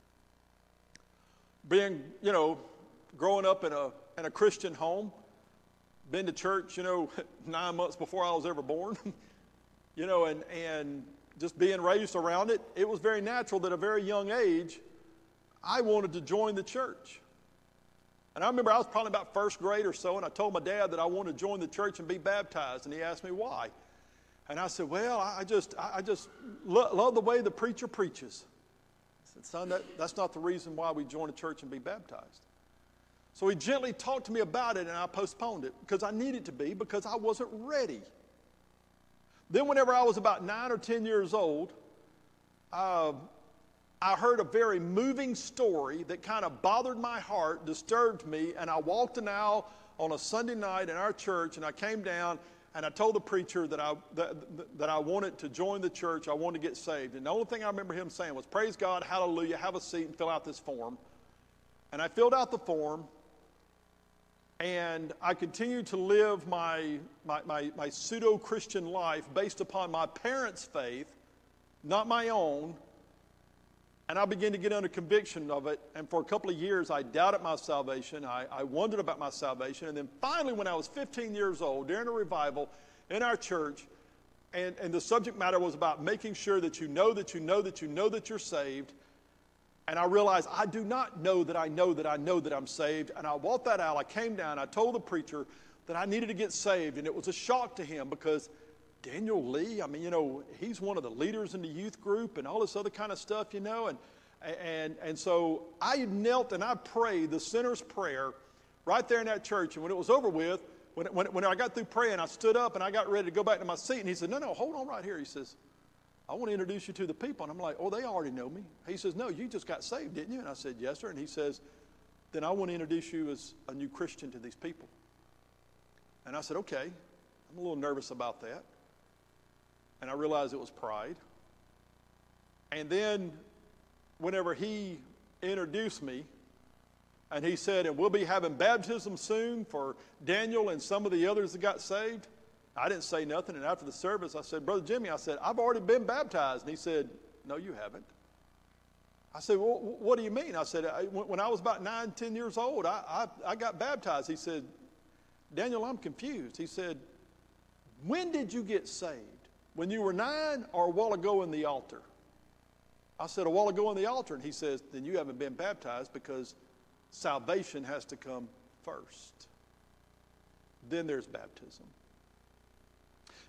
Being, you know, growing up in a, in a Christian home, been to church, you know, nine months before I was ever born, you know, and, and just being raised around it, it was very natural that at a very young age, I wanted to join the church. And I remember I was probably about first grade or so, and I told my dad that I wanted to join the church and be baptized, and he asked me why. And I said, well, I just, I just lo- love the way the preacher preaches. I said, son, that, that's not the reason why we join a church and be baptized. So he gently talked to me about it, and I postponed it because I needed to be, because I wasn't ready. Then whenever I was about nine or ten years old, uh, I heard a very moving story that kind of bothered my heart, disturbed me, and I walked an aisle on a Sunday night in our church, and I came down, and I told the preacher that I, that, that I wanted to join the church, I wanted to get saved. And the only thing I remember him saying was, praise God, hallelujah, have a seat and fill out this form. And I filled out the form, and I continued to live my, my, my, my pseudo-Christian life based upon my parents' faith, not my own. And I began to get under conviction of it. And for a couple of years, I doubted my salvation. I, I wondered about my salvation. And then finally, when I was fifteen years old, during a revival in our church, and, and the subject matter was about making sure that you know that you know that you know that you're saved. And I realized I do not know that I know that I know that I'm saved. And I walked that aisle. I came down. I told the preacher that I needed to get saved. And it was a shock to him because Daniel Lee, I mean, you know, he's one of the leaders in the youth group and all this other kind of stuff, you know. And, and, and so I knelt and I prayed the sinner's prayer right there in that church. And when it was over with, when, when, when I got through praying, I stood up and I got ready to go back to my seat. And he said, no, no, hold on right here. He says, I want to introduce you to the people. And I'm like, oh, they already know me. He says, no, you just got saved, didn't you? And I said, yes, sir. And he says, then I want to introduce you as a new Christian to these people. And I said, okay. I'm a little nervous about that. And I realized it was pride. And then whenever he introduced me, and he said, and we'll be having baptism soon for Daniel and some of the others that got saved, I didn't say nothing. And after the service, I said, Brother Jimmy, I said, I've already been baptized. And he said, no, you haven't. I said, well, what do you mean? I said, I, when I was about nine, ten years old, I, I, I got baptized. He said, Daniel, I'm confused. He said, when did you get saved? When you were nine or a while ago in the altar? I said, a while ago in the altar. And he says, then you haven't been baptized because salvation has to come first. Then there's baptism.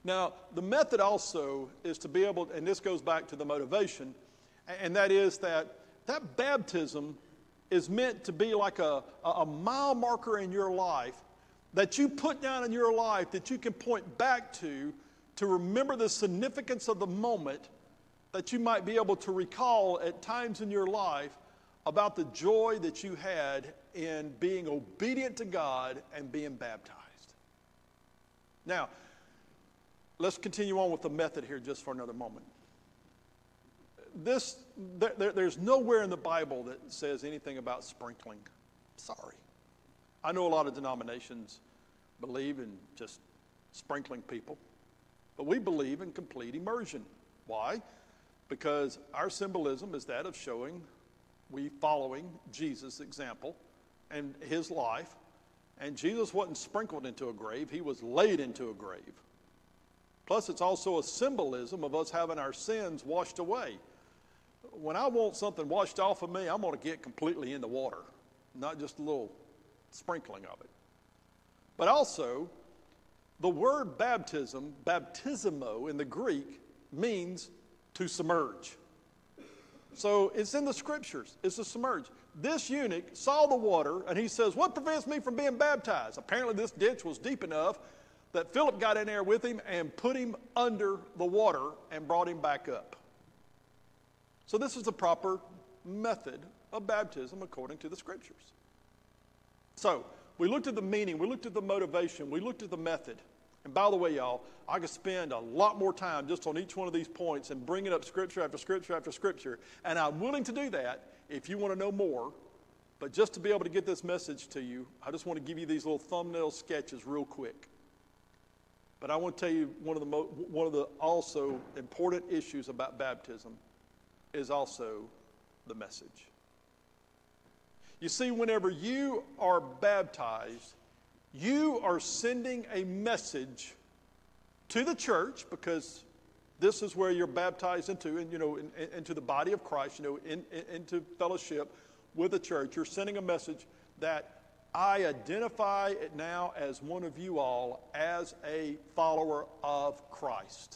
Now, the method also is to be able, and this goes back to the motivation, and that is that that baptism is meant to be like a, a mile marker in your life that you put down in your life that you can point back to to remember the significance of the moment, that you might be able to recall at times in your life about the joy that you had in being obedient to God and being baptized. Now, let's continue on with the method here just for another moment. This, there, there, there's nowhere in the Bible that says anything about sprinkling. Sorry. I know a lot of denominations believe in just sprinkling people, but we believe in complete immersion. Why? Because our symbolism is that of showing we following Jesus' example and his life. And Jesus wasn't sprinkled into a grave, he was laid into a grave. Plus, it's also a symbolism of us having our sins washed away. When I want something washed off of me, I'm going to get completely in the water, not just a little sprinkling of it. But also, the word baptism, baptismo in the Greek, means to submerge. So it's in the scriptures. It's to submerge. This eunuch saw the water, and he says, what prevents me from being baptized? Apparently this ditch was deep enough that Philip got in there with him and put him under the water and brought him back up. So this is the proper method of baptism according to the scriptures. So we looked at the meaning, we looked at the motivation, we looked at the method. And by the way, y'all, I could spend a lot more time just on each one of these points and bringing up scripture after scripture after scripture. And I'm willing to do that if you want to know more. But just to be able to get this message to you, I just want to give you these little thumbnail sketches real quick. But I want to tell you one of the mo- one of the also important issues about baptism is also the message. You see, whenever you are baptized, you are sending a message to the church, because this is where you're baptized into, and you know, in, in, into the body of Christ, you know, in, in, into fellowship with the church. You're sending a message that I identify it now as one of you all as a follower of Christ.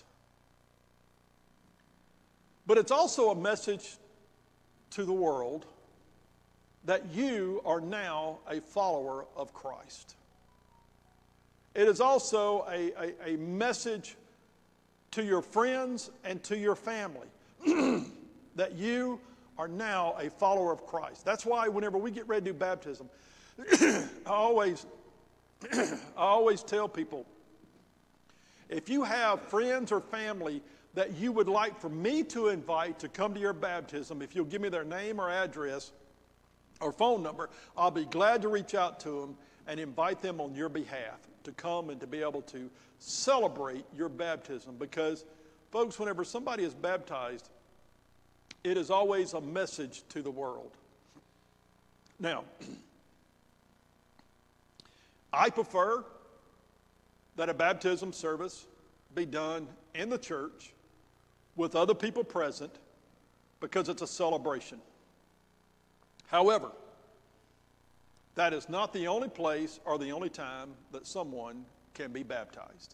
But it's also a message to the world that you are now a follower of Christ. It is also a, a, a message to your friends and to your family that you are now a follower of Christ. That's why whenever we get ready to do baptism, I always, I always tell people, if you have friends or family that you would like for me to invite to come to your baptism, if you'll give me their name or address or phone number, I'll be glad to reach out to them and invite them on your behalf to come and to be able to celebrate your baptism. Because, folks, whenever somebody is baptized, it is always a message to the world. Now, I prefer that a baptism service be done in the church with other people present because it's a celebration. However, that is not the only place or the only time that someone can be baptized.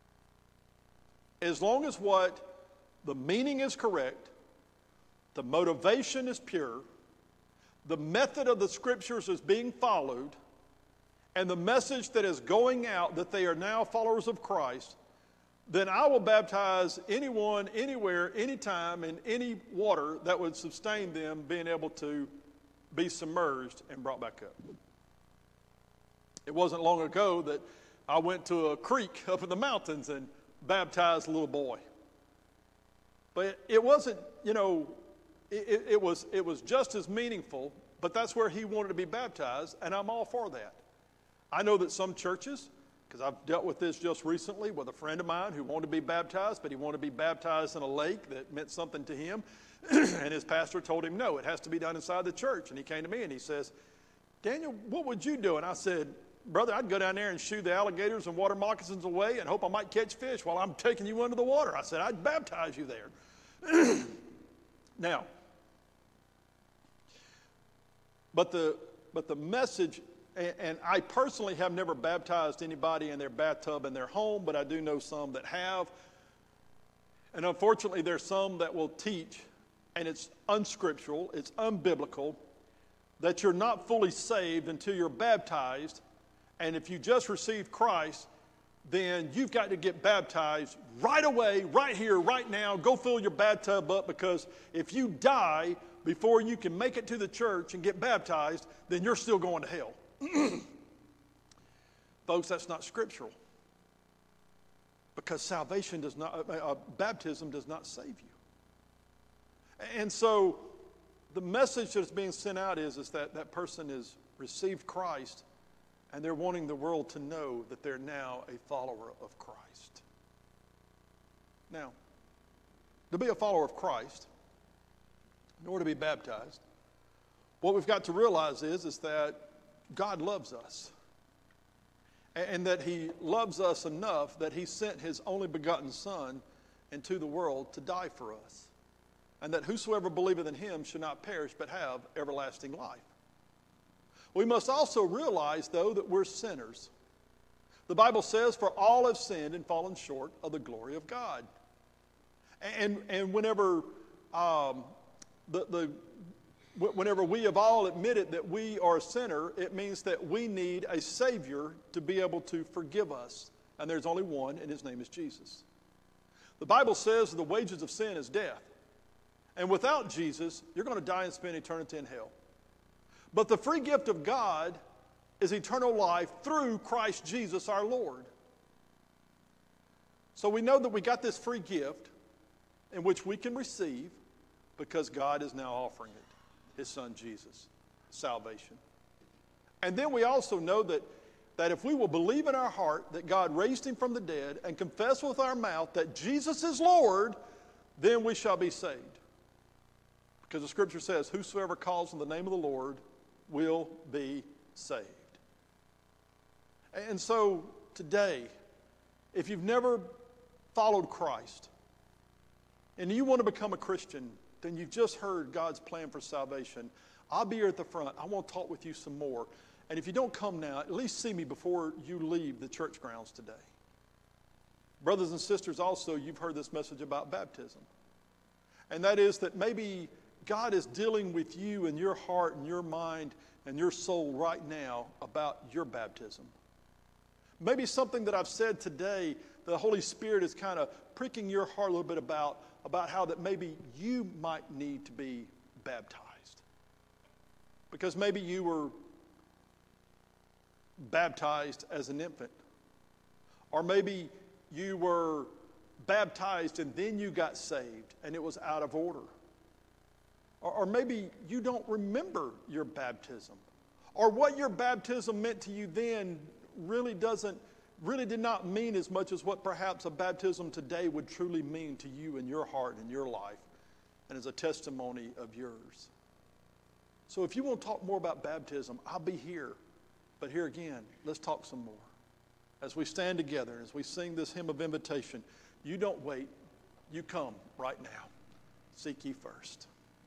As long as what the meaning is correct, the motivation is pure, the method of the scriptures is being followed, and the message that is going out that they are now followers of Christ, then I will baptize anyone, anywhere, anytime, in any water that would sustain them being able to be submerged and brought back up. It wasn't long ago that I went to a creek up in the mountains and baptized a little boy. But it wasn't, you know, it, it, was, it was just as meaningful, but that's where he wanted to be baptized, and I'm all for that. I know that some churches, because I've dealt with this just recently with a friend of mine who wanted to be baptized, but he wanted to be baptized in a lake that meant something to him, and his pastor told him, no, it has to be done inside the church. And he came to me and he says, Daniel, what would you do? And I said, brother, I'd go down there and shoo the alligators and water moccasins away and hope I might catch fish while I'm taking you under the water. I said, I'd baptize you there. Now, but the, but the message, and, and I personally have never baptized anybody in their bathtub in their home, but I do know some that have. And unfortunately, there's some that will teach, and it's unscriptural, it's unbiblical, that you're not fully saved until you're baptized. And if you just received Christ, then you've got to get baptized right away, right here, right now. Go fill your bathtub up, because if you die before you can make it to the church and get baptized, then you're still going to hell. Folks, that's not scriptural. Because salvation does not, uh, uh, baptism does not save you. And so the message that's being sent out is, is that that person has received Christ, and they're wanting the world to know that they're now a follower of Christ. Now, to be a follower of Christ, in order to be baptized, what we've got to realize is, is that God loves us. And that he loves us enough that he sent his only begotten Son into the world to die for us. And that whosoever believeth in him should not perish but have everlasting life. We must also realize, though, that we're sinners. The Bible says, for all have sinned and fallen short of the glory of God. And, and whenever, um, the, the, whenever we have all admitted that we are a sinner, it means that we need a Savior to be able to forgive us. And there's only one, and his name is Jesus. The Bible says the wages of sin is death. And without Jesus, you're going to die and spend eternity in hell. But the free gift of God is eternal life through Christ Jesus our Lord. So we know that we got this free gift in which we can receive because God is now offering it, his Son Jesus, salvation. And then we also know that, that if we will believe in our heart that God raised him from the dead and confess with our mouth that Jesus is Lord, then we shall be saved. Because the scripture says, whosoever calls on the name of the Lord will be saved. And so today, if you've never followed Christ and you want to become a Christian, then you've just heard God's plan for salvation. I'll be here at the front. I want to talk with you some more. And if you don't come now, at least see me before you leave the church grounds today. Brothers and sisters, also, you've heard this message about baptism. And that is that maybe God is dealing with you in your heart and your mind and your soul right now about your baptism. Maybe something that I've said today, the Holy Spirit is kind of pricking your heart a little bit about, about how that maybe you might need to be baptized. Because maybe you were baptized as an infant. Or maybe you were baptized and then you got saved and it was out of order. Or, or maybe you don't remember your baptism. Or what your baptism meant to you then really doesn't, really did not mean as much as what perhaps a baptism today would truly mean to you in your heart and your life and as a testimony of yours. So if you want to talk more about baptism, I'll be here. But here again, let's talk some more. As we stand together, as we sing this hymn of invitation, you don't wait, you come right now. Seek ye first.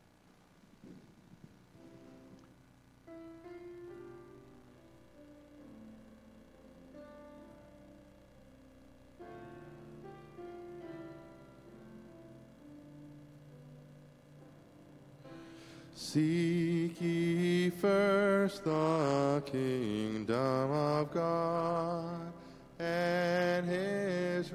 Seek ye first the kingdom of God and his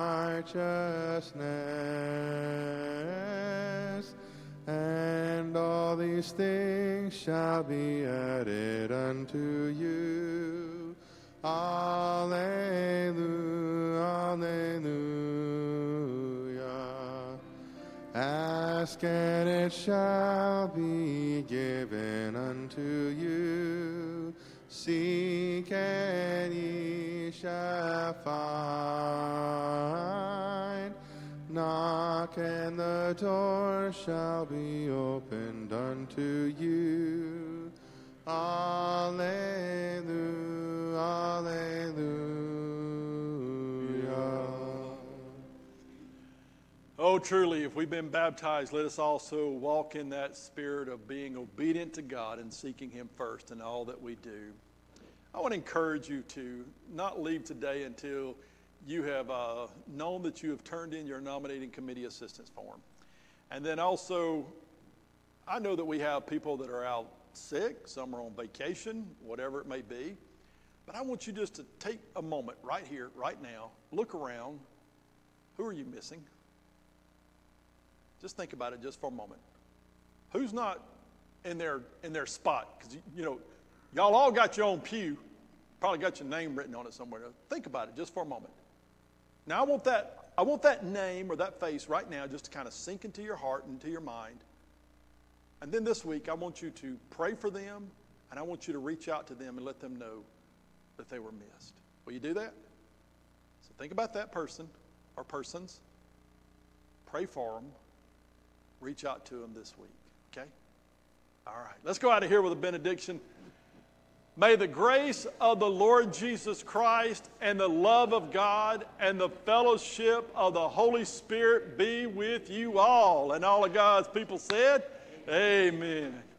righteousness, and all these things shall be added unto you. Alleluia, alleluia. Ask and it shall be given unto you. Seek and ye shall find. Knock and the door shall be opened unto you. Alleluia, alleluia. Oh, truly, if we've been baptized, let us also walk in that spirit of being obedient to God and seeking him first in all that we do. I want to encourage you to not leave today until you have uh, known that you have turned in your nominating committee assistance form. And then also, I know that we have people that are out sick, some are on vacation, whatever it may be. But I want you just to take a moment right here, right now, look around. Who are you missing? Just think about it just for a moment. Who's not in their, in their spot? Because, you know, y'all all got your own pew. Probably got your name written on it somewhere. Think about it just for a moment. Now, I want that, I want that name or that face right now just to kind of sink into your heart and into your mind. And then this week, I want you to pray for them, and I want you to reach out to them and let them know that they were missed. Will you do that? So think about that person or persons. Pray for them. Reach out to them this week, okay? All right, let's go out of here with a benediction. May the grace of the Lord Jesus Christ and the love of God and the fellowship of the Holy Spirit be with you all. And all of God's people said, amen. Amen.